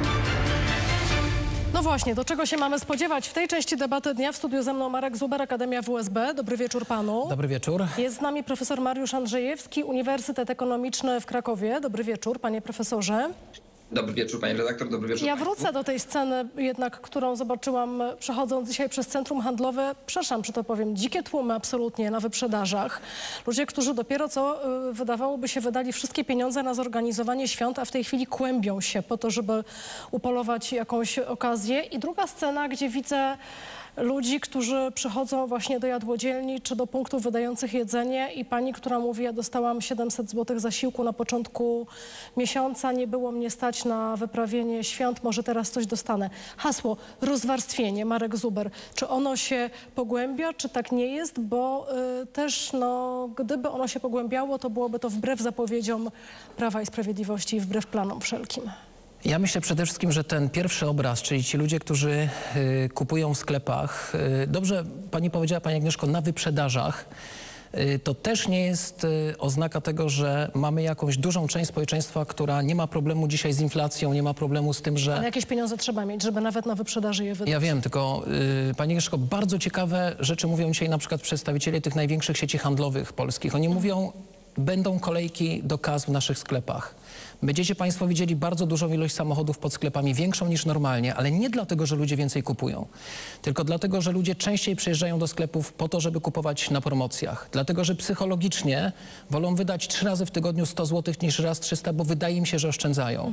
No właśnie, do czego się mamy spodziewać? W tej części debaty dnia w studiu ze mną Marek Zuber, Akademia WSB. Dobry wieczór panu. Dobry wieczór. Jest z nami profesor Mariusz Andrzejewski, Uniwersytet Ekonomiczny w Krakowie. Dobry wieczór, panie profesorze. Dobry wieczór, pani redaktor, dobry wieczór. Ja wrócę do tej sceny jednak, którą zobaczyłam przechodząc dzisiaj przez centrum handlowe. Przepraszam, że to powiem, dzikie tłumy absolutnie na wyprzedażach. Ludzie, którzy dopiero co wydawałoby się wydali wszystkie pieniądze na zorganizowanie świąt, a w tej chwili kłębią się po to, żeby upolować jakąś okazję. I druga scena, gdzie widzę ludzi, którzy przychodzą właśnie do jadłodzielni czy do punktów wydających jedzenie i pani, która mówi, ja dostałam 700 zł zasiłku na początku miesiąca, nie było mnie stać na wyprawienie świąt, może teraz coś dostanę. Hasło rozwarstwienie, Marek Zuber. Czy ono się pogłębia, czy tak nie jest? Bo też, no, gdyby ono się pogłębiało, to byłoby to wbrew zapowiedziom Prawa i Sprawiedliwości i wbrew planom wszelkim. Ja myślę przede wszystkim, że ten pierwszy obraz, czyli ci ludzie, którzy kupują w sklepach, dobrze pani powiedziała, pani Agnieszko, na wyprzedażach, to też nie jest oznaka tego, że mamy jakąś dużą część społeczeństwa, która nie ma problemu dzisiaj z inflacją, nie ma problemu z tym, że... Ale jakieś pieniądze trzeba mieć, żeby nawet na wyprzedaży je wydać. Ja wiem, tylko pani Agnieszko, bardzo ciekawe rzeczy mówią dzisiaj na przykład przedstawiciele tych największych sieci handlowych polskich. Oni mówią, będą kolejki do kas w naszych sklepach. Będziecie państwo widzieli bardzo dużą ilość samochodów pod sklepami, większą niż normalnie, ale nie dlatego, że ludzie więcej kupują, tylko dlatego, że ludzie częściej przyjeżdżają do sklepów po to, żeby kupować na promocjach. Dlatego, że psychologicznie wolą wydać 3 razy w tygodniu 100 zł niż raz 300, bo wydaje im się, że oszczędzają.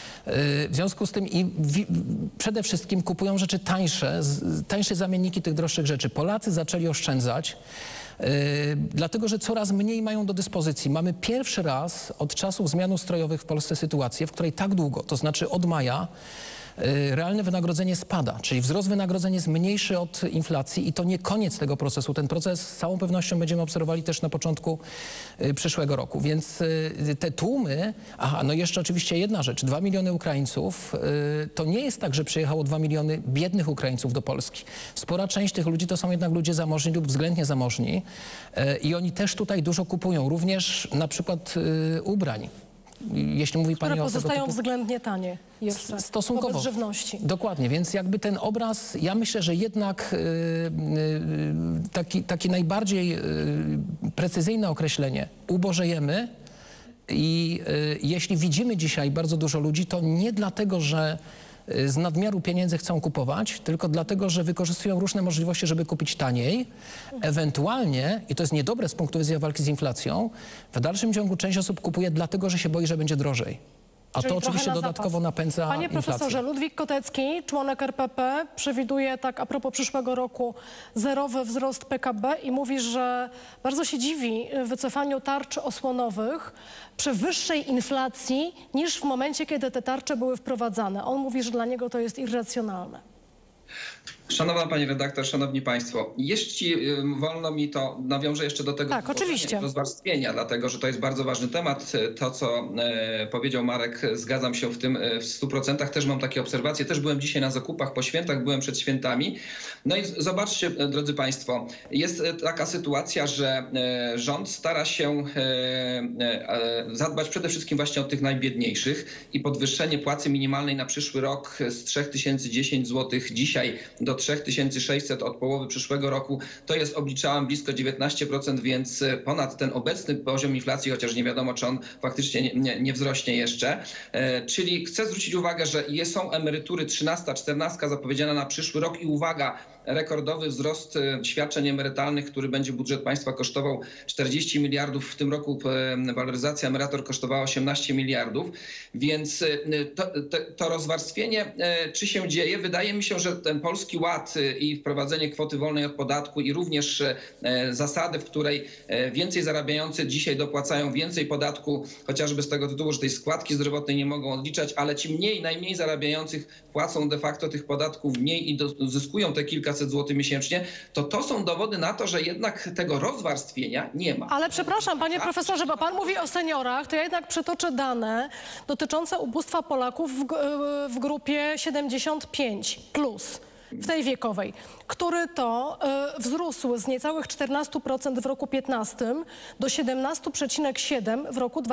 W związku z tym przede wszystkim kupują rzeczy tańsze zamienniki tych droższych rzeczy. Polacy zaczęli oszczędzać. Dlatego, że coraz mniej mają do dyspozycji. Mamy pierwszy raz od czasów zmian ustrojowych w Polsce sytuację, w której tak długo, to znaczy od maja, realne wynagrodzenie spada, czyli wzrost wynagrodzeń jest mniejszy od inflacji i to nie koniec tego procesu. Ten proces z całą pewnością będziemy obserwowali też na początku przyszłego roku. Więc te tłumy... Aha, no jeszcze oczywiście jedna rzecz. 2 miliony Ukraińców. To nie jest tak, że przyjechało 2 miliony biednych Ukraińców do Polski. Spora część tych ludzi to są jednak ludzie zamożni lub względnie zamożni i oni też tutaj dużo kupują. Również na przykład ubrań. Jeśli mówi pani o pozostają względnie tanie jeszcze stosunkowo wobec żywności. Dokładnie, więc jakby ten obraz, ja myślę, że jednak taki najbardziej precyzyjne określenie, ubożejemy i jeśli widzimy dzisiaj bardzo dużo ludzi, to nie dlatego, że z nadmiaru pieniędzy chcą kupować, tylko dlatego, że wykorzystują różne możliwości, żeby kupić taniej. Ewentualnie, i to jest niedobre z punktu widzenia walki z inflacją, w dalszym ciągu część osób kupuje dlatego, że się boi, że będzie drożej. A Czyli to oczywiście dodatkowo napędza inflację. Panie profesorze, Ludwik Kotecki, członek RPP, przewiduje tak a propos przyszłego roku zerowy wzrost PKB i mówi, że bardzo się dziwi wycofaniu tarcz osłonowych przy wyższej inflacji niż w momencie, kiedy te tarcze były wprowadzane. On mówi, że dla niego to jest irracjonalne. Szanowna pani redaktor, szanowni państwo, jeśli wolno mi, to nawiążę jeszcze do tego rozwarstwienia, dlatego że to jest bardzo ważny temat. To, co powiedział Marek, zgadzam się w tym w 100%. Też mam takie obserwacje. Też byłem dzisiaj na zakupach po świętach, byłem przed świętami. No i zobaczcie, drodzy państwo, jest taka sytuacja, że rząd stara się zadbać przede wszystkim właśnie o tych najbiedniejszych i podwyższenie płacy minimalnej na przyszły rok z 3010 zł dzisiaj do 3600 od połowy przyszłego roku, to jest, obliczałem, blisko 19%, więc ponad ten obecny poziom inflacji, chociaż nie wiadomo, czy on faktycznie nie wzrośnie jeszcze. Czyli chcę zwrócić uwagę, że są emerytury 13, 14 zapowiedziana na przyszły rok i uwaga, rekordowy wzrost świadczeń emerytalnych, który będzie budżet państwa kosztował 40 miliardów. W tym roku waloryzacja emerytur kosztowała 18 miliardów. Więc to rozwarstwienie, czy się dzieje? Wydaje mi się, że ten Polski Ład i wprowadzenie kwoty wolnej od podatku i również zasady, w której więcej zarabiający dzisiaj dopłacają więcej podatku, chociażby z tego tytułu, że tej składki zdrowotnej nie mogą odliczać, ale ci najmniej zarabiających płacą de facto tych podatków mniej i zyskują te kilkaset złotych miesięcznie, to są dowody na to, że jednak tego rozwarstwienia nie ma. Ale przepraszam, panie profesorze, bo pan mówi o seniorach, to ja jednak przytoczę dane dotyczące ubóstwa Polaków w grupie 75+. W tej wiekowej, który to wzrósł z niecałych 14% w roku 2015 do 17,7% w roku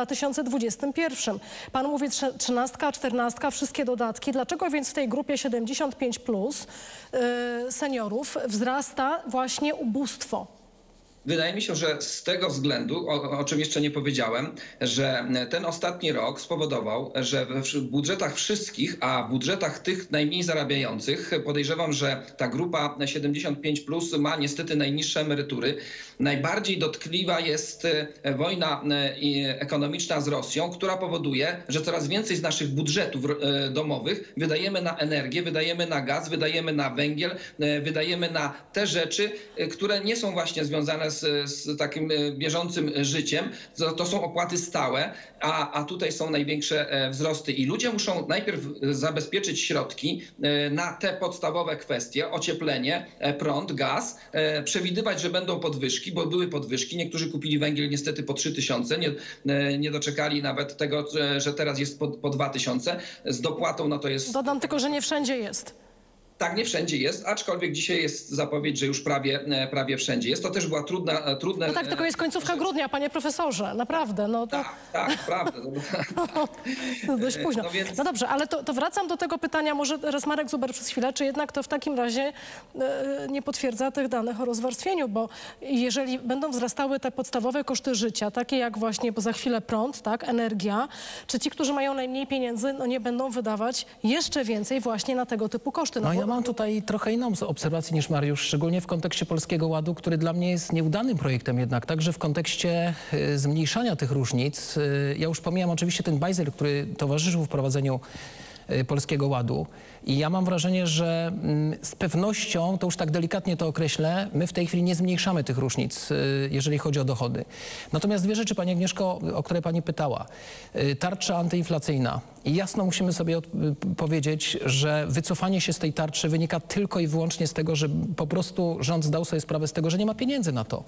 2021. Pan mówi 13, 14, wszystkie dodatki. Dlaczego więc w tej grupie 75+ seniorów wzrasta właśnie ubóstwo? Wydaje mi się, że z tego względu, o czym jeszcze nie powiedziałem, że ten ostatni rok spowodował, że w budżetach wszystkich, a w budżetach tych najmniej zarabiających, podejrzewam, że ta grupa 75+ ma niestety najniższe emerytury. Najbardziej dotkliwa jest wojna ekonomiczna z Rosją, która powoduje, że coraz więcej z naszych budżetów domowych wydajemy na energię, wydajemy na gaz, wydajemy na węgiel, wydajemy na te rzeczy, które nie są właśnie związane z takim bieżącym życiem. To są opłaty stałe, a tutaj są największe wzrosty. I ludzie muszą najpierw zabezpieczyć środki na te podstawowe kwestie, ocieplenie, prąd, gaz, przewidywać, że będą podwyżki, bo były podwyżki. Niektórzy kupili węgiel niestety po 3000, nie doczekali nawet tego, że teraz jest po 2000. Z dopłatą no to jest... Dodam tylko, że nie wszędzie jest. Tak, nie wszędzie jest, aczkolwiek dzisiaj jest zapowiedź, że już prawie wszędzie jest. To też była trudne... No tak, tylko jest końcówka grudnia, panie profesorze, naprawdę. No to... Tak, prawda. To dość późno. No, więc... no dobrze, ale to wracam do tego pytania, może teraz Marek Zuber przez chwilę, czy jednak to w takim razie nie potwierdza tych danych o rozwarstwieniu, bo jeżeli będą wzrastały te podstawowe koszty życia, takie jak właśnie, bo za chwilę prąd, tak, energia, czy ci, którzy mają najmniej pieniędzy, no nie będą wydawać jeszcze więcej właśnie na tego typu koszty? No ja mam tutaj trochę inną obserwację niż Mariusz, szczególnie w kontekście Polskiego Ładu, który dla mnie jest nieudanym projektem jednak, także w kontekście zmniejszania tych różnic. Ja już pomijam oczywiście ten bajzel, który towarzyszył wprowadzeniu Polskiego Ładu i ja mam wrażenie, że z pewnością, to już tak delikatnie to określę, my w tej chwili nie zmniejszamy tych różnic, jeżeli chodzi o dochody. Natomiast dwie rzeczy, pani Agnieszko, o które pani pytała. Tarcza antyinflacyjna. I jasno musimy sobie powiedzieć, że wycofanie się z tej tarczy wynika tylko i wyłącznie z tego, że po prostu rząd zdał sobie sprawę z tego, że nie ma pieniędzy na to.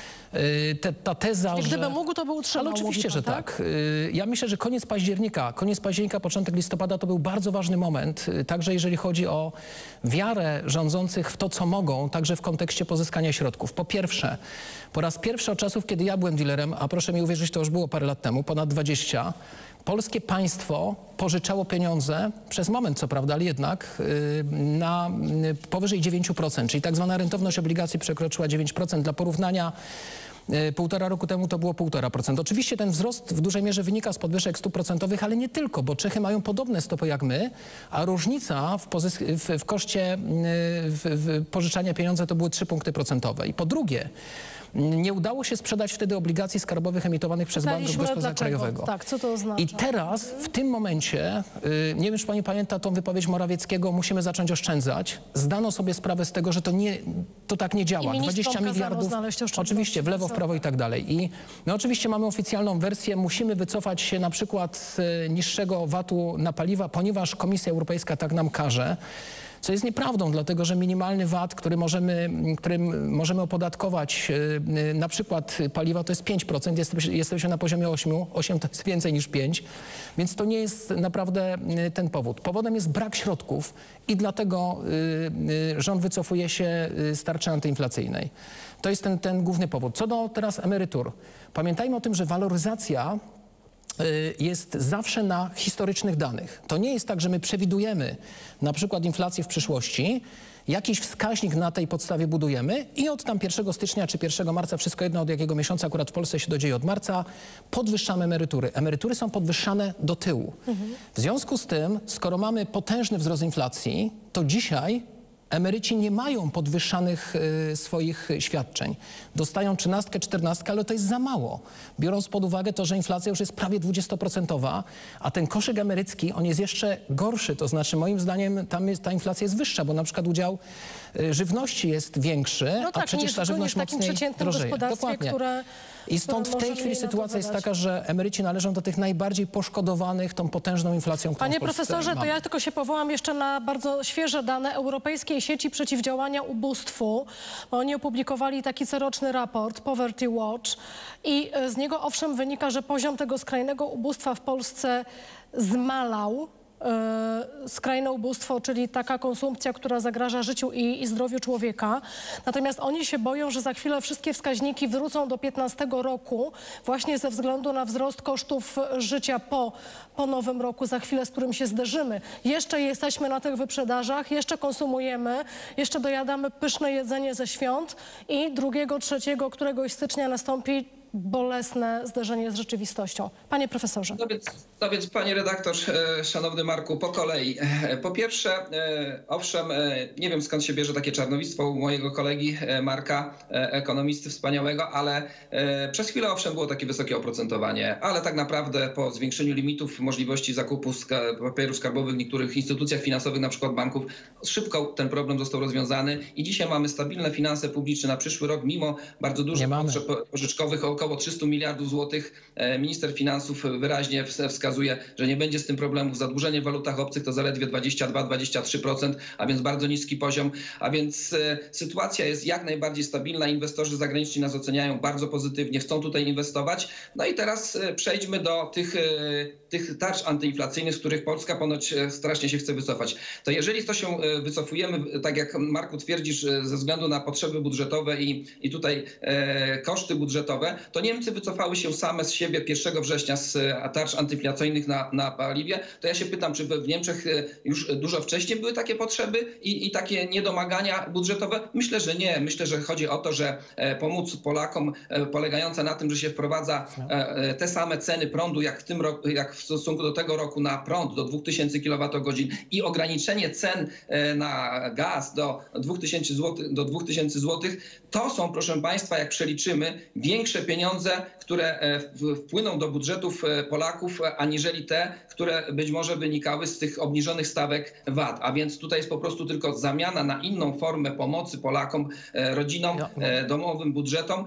Ta teza, że... Gdyby mógł, to by utrzymał. Ale oczywiście, że tak. Ja myślę, że koniec października, początek listopada to był bardzo ważny moment, także jeżeli chodzi o wiarę rządzących w to, co mogą, także w kontekście pozyskania środków. Po pierwsze, po raz pierwszy od czasów, kiedy ja byłem dealerem, a proszę mi uwierzyć, to już było parę lat temu, ponad 20, polskie państwo pożyczało pieniądze, przez moment co prawda, ale jednak na powyżej 9%, czyli tak zwana rentowność obligacji przekroczyła 9%. Dla porównania 1,5 roku temu to było 1,5%. Oczywiście ten wzrost w dużej mierze wynika z podwyżek stóp procentowych, ale nie tylko, bo Czechy mają podobne stopy jak my, a różnica w koszcie pożyczania pieniądza to były 3 punkty procentowe. I po drugie, nie udało się sprzedać wtedy obligacji skarbowych emitowanych przez Bank Gospodarstwa Krajowego. Tak, co to oznacza? I teraz, w tym momencie, nie wiem, czy pani pamięta tą wypowiedź Morawieckiego, musimy zacząć oszczędzać. Zdano sobie sprawę z tego, że to tak nie działa. 20 miliardów, oczywiście, w lewo, w prawo i tak dalej. I my oczywiście mamy oficjalną wersję, musimy wycofać się na przykład z niższego VAT-u na paliwa, ponieważ Komisja Europejska tak nam każe. Co jest nieprawdą, dlatego że minimalny VAT, którym możemy opodatkować na przykład paliwa, to jest 5%, jesteśmy na poziomie 8 to jest więcej niż 5, więc to nie jest naprawdę ten powód. Powodem jest brak środków i dlatego rząd wycofuje się z tarczy antyinflacyjnej. To jest ten główny powód. Co do teraz emerytur. Pamiętajmy o tym, że waloryzacja jest zawsze na historycznych danych. To nie jest tak, że my przewidujemy na przykład inflację w przyszłości, jakiś wskaźnik na tej podstawie budujemy i od tam 1 stycznia czy 1 marca, wszystko jedno od jakiego miesiąca, akurat w Polsce się to dzieje od marca, podwyższamy emerytury. Emerytury są podwyższane do tyłu. W związku z tym, skoro mamy potężny wzrost inflacji, to dzisiaj Emeryci nie mają podwyższanych swoich świadczeń. Dostają 13, 14, ale to jest za mało. Biorąc pod uwagę to, że inflacja już jest prawie 20%, a ten koszyk emerycki, on jest jeszcze gorszy. To znaczy, moim zdaniem, ta inflacja jest wyższa, bo na przykład udział żywności jest większy, a przecież ta żywność mocniej drożeje. Dokładnie. I stąd w tej chwili sytuacja jest taka, że emeryci należą do tych najbardziej poszkodowanych tą potężną inflacją, którą Panie profesorze, mamy. to ja tylko się powołam jeszcze na bardzo świeże dane Europejskiej Sieci Przeciwdziałania Ubóstwu, bo oni opublikowali taki coroczny raport Poverty Watch i z niego owszem wynika, że poziom tego skrajnego ubóstwa w Polsce zmalał. Skrajne ubóstwo, czyli taka konsumpcja, która zagraża życiu i zdrowiu człowieka. Natomiast oni się boją, że za chwilę wszystkie wskaźniki wrócą do 15 roku właśnie ze względu na wzrost kosztów życia po nowym roku, za chwilę, z którym się zderzymy. Jeszcze jesteśmy na tych wyprzedażach, jeszcze konsumujemy, jeszcze dojadamy pyszne jedzenie ze świąt i 2, 3, któregoś stycznia nastąpi bolesne zderzenie z rzeczywistością. Panie profesorze. No więc panie redaktor, szanowny Marku, po kolei. Po pierwsze, owszem, nie wiem skąd się bierze takie czarnowictwo u mojego kolegi Marka, ekonomisty wspaniałego, ale przez chwilę owszem było takie wysokie oprocentowanie, ale tak naprawdę po zwiększeniu limitów możliwości zakupu papierów skarbowych w niektórych instytucjach finansowych, na przykład banków, szybko ten problem został rozwiązany i dzisiaj mamy stabilne finanse publiczne na przyszły rok, mimo bardzo dużych potrzeb pożyczkowych, około 300 miliardów złotych. Minister finansów wyraźnie wskazuje, że nie będzie z tym problemów. Zadłużenie w walutach obcych to zaledwie 22-23%, a więc bardzo niski poziom. A więc sytuacja jest jak najbardziej stabilna. Inwestorzy zagraniczni nas oceniają bardzo pozytywnie, chcą tutaj inwestować. No i teraz przejdźmy do tych tarcz antyinflacyjnych, z których Polska ponoć strasznie się chce wycofać. To jeżeli to się wycofujemy, tak jak Marku twierdzisz, ze względu na potrzeby budżetowe i tutaj koszty budżetowe, to Niemcy wycofały się same z siebie 1 września z tarcz antyinflacyjnych na paliwie. To ja się pytam, czy w Niemczech już dużo wcześniej były takie potrzeby i takie niedomagania budżetowe? Myślę, że nie. Myślę, że chodzi o to, że pomóc Polakom polegające na tym, że się wprowadza te same ceny prądu jak w stosunku do tego roku na prąd do 2000 kWh i ograniczenie cen na gaz do 2000 zł, to są, proszę państwa, jak przeliczymy, większe pieniądze, które wpłyną do budżetów Polaków, aniżeli te, które być może wynikały z tych obniżonych stawek VAT. A więc tutaj jest po prostu tylko zamiana na inną formę pomocy Polakom, rodzinom, domowym budżetom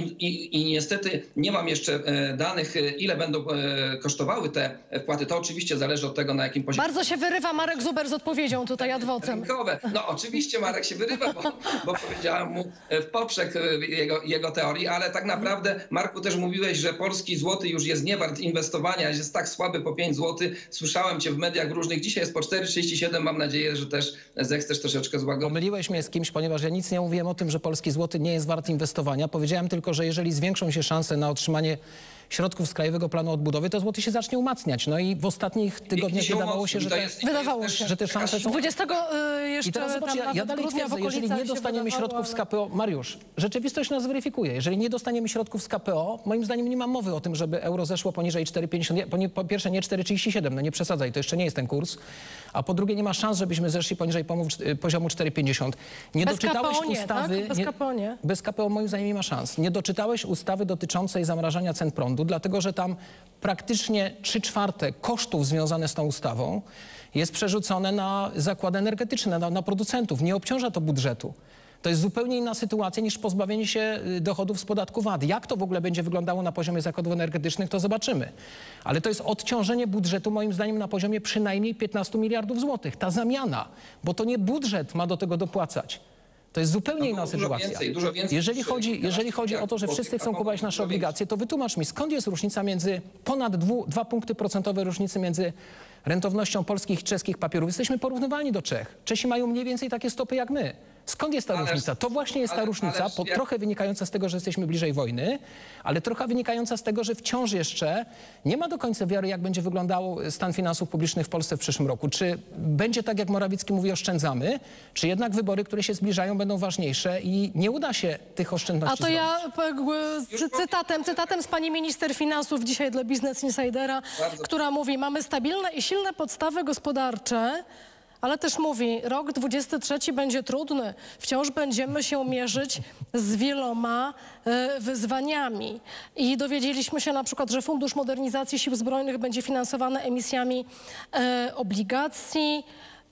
i niestety nie mam jeszcze danych, ile będą kosztowały te wpłaty. To oczywiście zależy od tego, na jakim poziomie. Bardzo się wyrywa Marek Zuber z odpowiedzią tutaj ad vocem. No oczywiście Marek się wyrywa, bo powiedziałem mu w poprzek jego teorii, ale tak naprawdę, Marku, też mówiłeś, że polski złoty już jest nie wart inwestowania, jest tak słaby po 5 zł. Słyszałem cię w mediach różnych. Dzisiaj jest po 4,37. Mam nadzieję, że też zechcesz troszeczkę złagodzić. Pomyliłeś mnie z kimś, ponieważ ja nic nie mówiłem o tym, że polski złoty nie jest wart inwestowania. Powiedziałem tylko, że jeżeli zwiększą się szanse na otrzymanie środków z Krajowego Planu Odbudowy, to złoty się zacznie umacniać. No i w ostatnich tygodniach wydawało się, że te szanse są... 20 jeszcze I teraz zobacz, ja dalej twierdzę, jeżeli nie dostaniemy środków z KPO... Mariusz, rzeczywistość nas weryfikuje. Jeżeli nie dostaniemy środków z KPO, moim zdaniem nie ma mowy o tym, żeby euro zeszło poniżej 4,50. Po pierwsze nie 4,37, no nie przesadzaj, to jeszcze nie jest ten kurs. A po drugie nie ma szans, żebyśmy zeszli poniżej poziomu 4,50. Nie doczytałeś ustawy... Tak? Bez KPO nie? Bez KPO moim zdaniem nie ma szans. Nie doczytałeś ustawy dotyczącej zamrażania cen prądu, dlatego że tam praktycznie 3/4 kosztów związane z tą ustawą jest przerzucone na zakłady energetyczne, na producentów. Nie obciąża to budżetu. To jest zupełnie inna sytuacja niż pozbawienie się dochodów z podatku VAT. Jak to w ogóle będzie wyglądało na poziomie zakładów energetycznych, to zobaczymy. Ale to jest odciążenie budżetu moim zdaniem na poziomie przynajmniej 15 miliardów złotych. Ta zamiana, bo to nie budżet ma do tego dopłacać. To jest zupełnie inna sytuacja. Dużo więcej Jeżeli chodzi o to, że wszyscy chcą kupować nasze obligacje, to wytłumacz mi, skąd jest różnica między ponad 2 punkty procentowe różnicy między rentownością polskich i czeskich papierów. Jesteśmy porównywalni do Czech. Czesi mają mniej więcej takie stopy jak my. Skąd jest ta różnica? To właśnie jest ta różnica, trochę wynikająca z tego, że jesteśmy bliżej wojny, ale trochę wynikająca z tego, że wciąż jeszcze nie ma do końca wiary, jak będzie wyglądał stan finansów publicznych w Polsce w przyszłym roku. Czy będzie tak, jak Morawiecki mówi, oszczędzamy, czy jednak wybory, które się zbliżają, będą ważniejsze i nie uda się tych oszczędności zrobić? Cytatem z pani minister finansów dzisiaj dla Business Insidera, która mówi, mamy stabilne i silne podstawy gospodarcze, ale też mówi, rok 23 będzie trudny. Wciąż będziemy się mierzyć z wieloma wyzwaniami. I dowiedzieliśmy się na przykład, że Fundusz Modernizacji Sił Zbrojnych będzie finansowany emisjami obligacji.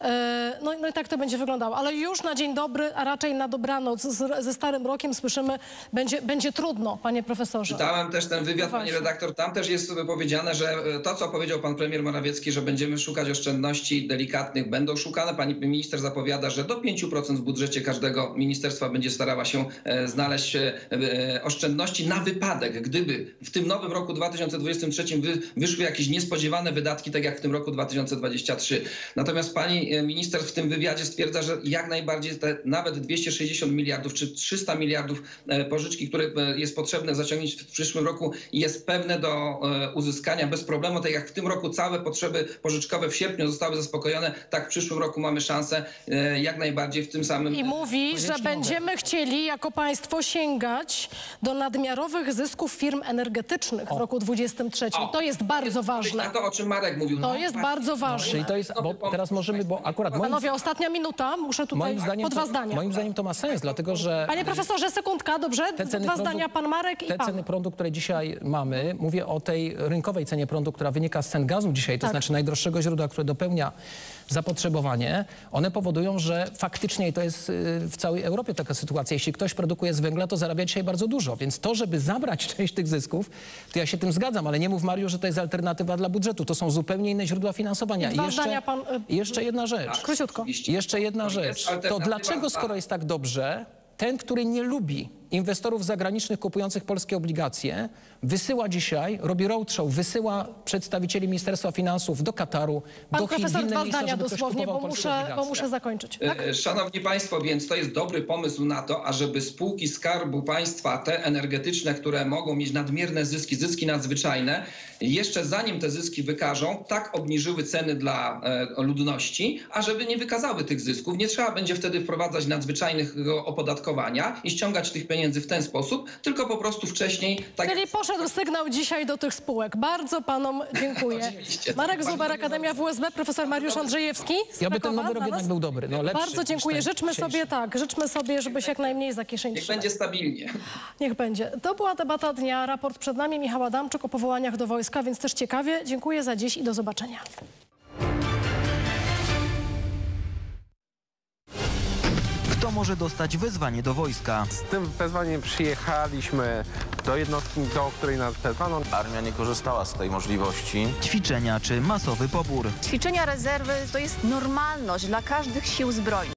No i tak to będzie wyglądało. Ale już na dzień dobry, a raczej na dobranoc ze Starym Rokiem słyszymy, będzie trudno, panie profesorze. Czytałem też ten wywiad, pani redaktor. Tam też jest powiedziane, że to, co powiedział pan premier Morawiecki, że będziemy szukać oszczędności delikatnych, będą szukane. Pani minister zapowiada, że do 5% w budżecie każdego ministerstwa będzie starała się znaleźć oszczędności na wypadek, gdyby w tym nowym roku 2023 wyszły jakieś niespodziewane wydatki, tak jak w tym roku 2023. Natomiast pani minister w tym wywiadzie stwierdza, że jak najbardziej nawet 260 miliardów czy 300 miliardów pożyczki, które jest potrzebne zaciągnąć w przyszłym roku, jest pewne do uzyskania bez problemu. Tak jak w tym roku całe potrzeby pożyczkowe w sierpniu zostały zaspokojone, tak w przyszłym roku mamy szansę jak najbardziej w tym samym... I mówi, że będziemy chcieli jako państwo sięgać do nadmiarowych zysków firm energetycznych w roku 2023. To jest bardzo ważne. To, o czym Marek mówił. To jest bardzo ważne. Czyli to jest, bo teraz możemy, bo akurat... Panowie, ostatnia minuta, muszę tutaj po dwa zdania. Moim zdaniem to ma sens, dlatego że... Panie profesorze, sekundka, dobrze? Dwa zdania, pan Marek i pan. Te ceny prądu, które dzisiaj mamy, mówię o tej rynkowej cenie prądu, która wynika z cen gazu dzisiaj, to znaczy najdroższego źródła, które dopełnia zapotrzebowanie, one powodują, że faktycznie, i to jest w całej Europie taka sytuacja, jeśli ktoś produkuje z węgla, to zarabia dzisiaj bardzo dużo, więc to, żeby zabrać część tych zysków, to ja się tym zgadzam, ale nie mów, Mariusz, że to jest alternatywa dla budżetu, to są zupełnie inne źródła finansowania. I jeszcze jedna rzecz. Króciutko. Jeszcze jedna rzecz. To dlaczego, skoro jest tak dobrze, ten, który nie lubi inwestorów zagranicznych kupujących polskie obligacje, wysyła dzisiaj, robi roadshow, wysyła przedstawicieli Ministerstwa Finansów do Kataru, do Chin, profesor, dwa zdania dosłownie, bo muszę zakończyć. Tak? Szanowni Państwo, więc to jest dobry pomysł na to, ażeby spółki Skarbu Państwa, te energetyczne, które mogą mieć nadmierne zyski nadzwyczajne, jeszcze zanim te zyski wykażą, tak obniżyły ceny dla ludności, ażeby nie wykazały tych zysków. Nie trzeba będzie wtedy wprowadzać nadzwyczajnego opodatkowania i ściągać tych pieniędzy w ten sposób, tylko po prostu wcześniej... Czyli poszedł sygnał dzisiaj do tych spółek. Bardzo panom dziękuję. Marek Zuber, Akademia WSB, profesor Mariusz Andrzejewski. Ja by ten nowy rok jednak był dobry. No, lepszy, bardzo dziękuję. Życzmy sobie, żeby się jak najmniej za kieszeń Niech będzie stabilnie. Niech będzie. To była debata dnia. Raport przed nami. Michał Adamczyk o powołaniach do wojska, więc też ciekawie. Dziękuję za dziś i do zobaczenia. Kto może dostać wezwanie do wojska? Z tym wezwaniem przyjechaliśmy do jednostki, do której nas wezwano. Armia nie korzystała z tej możliwości. Ćwiczenia czy masowy pobór? Ćwiczenia rezerwy to jest normalność dla każdych sił zbrojnych.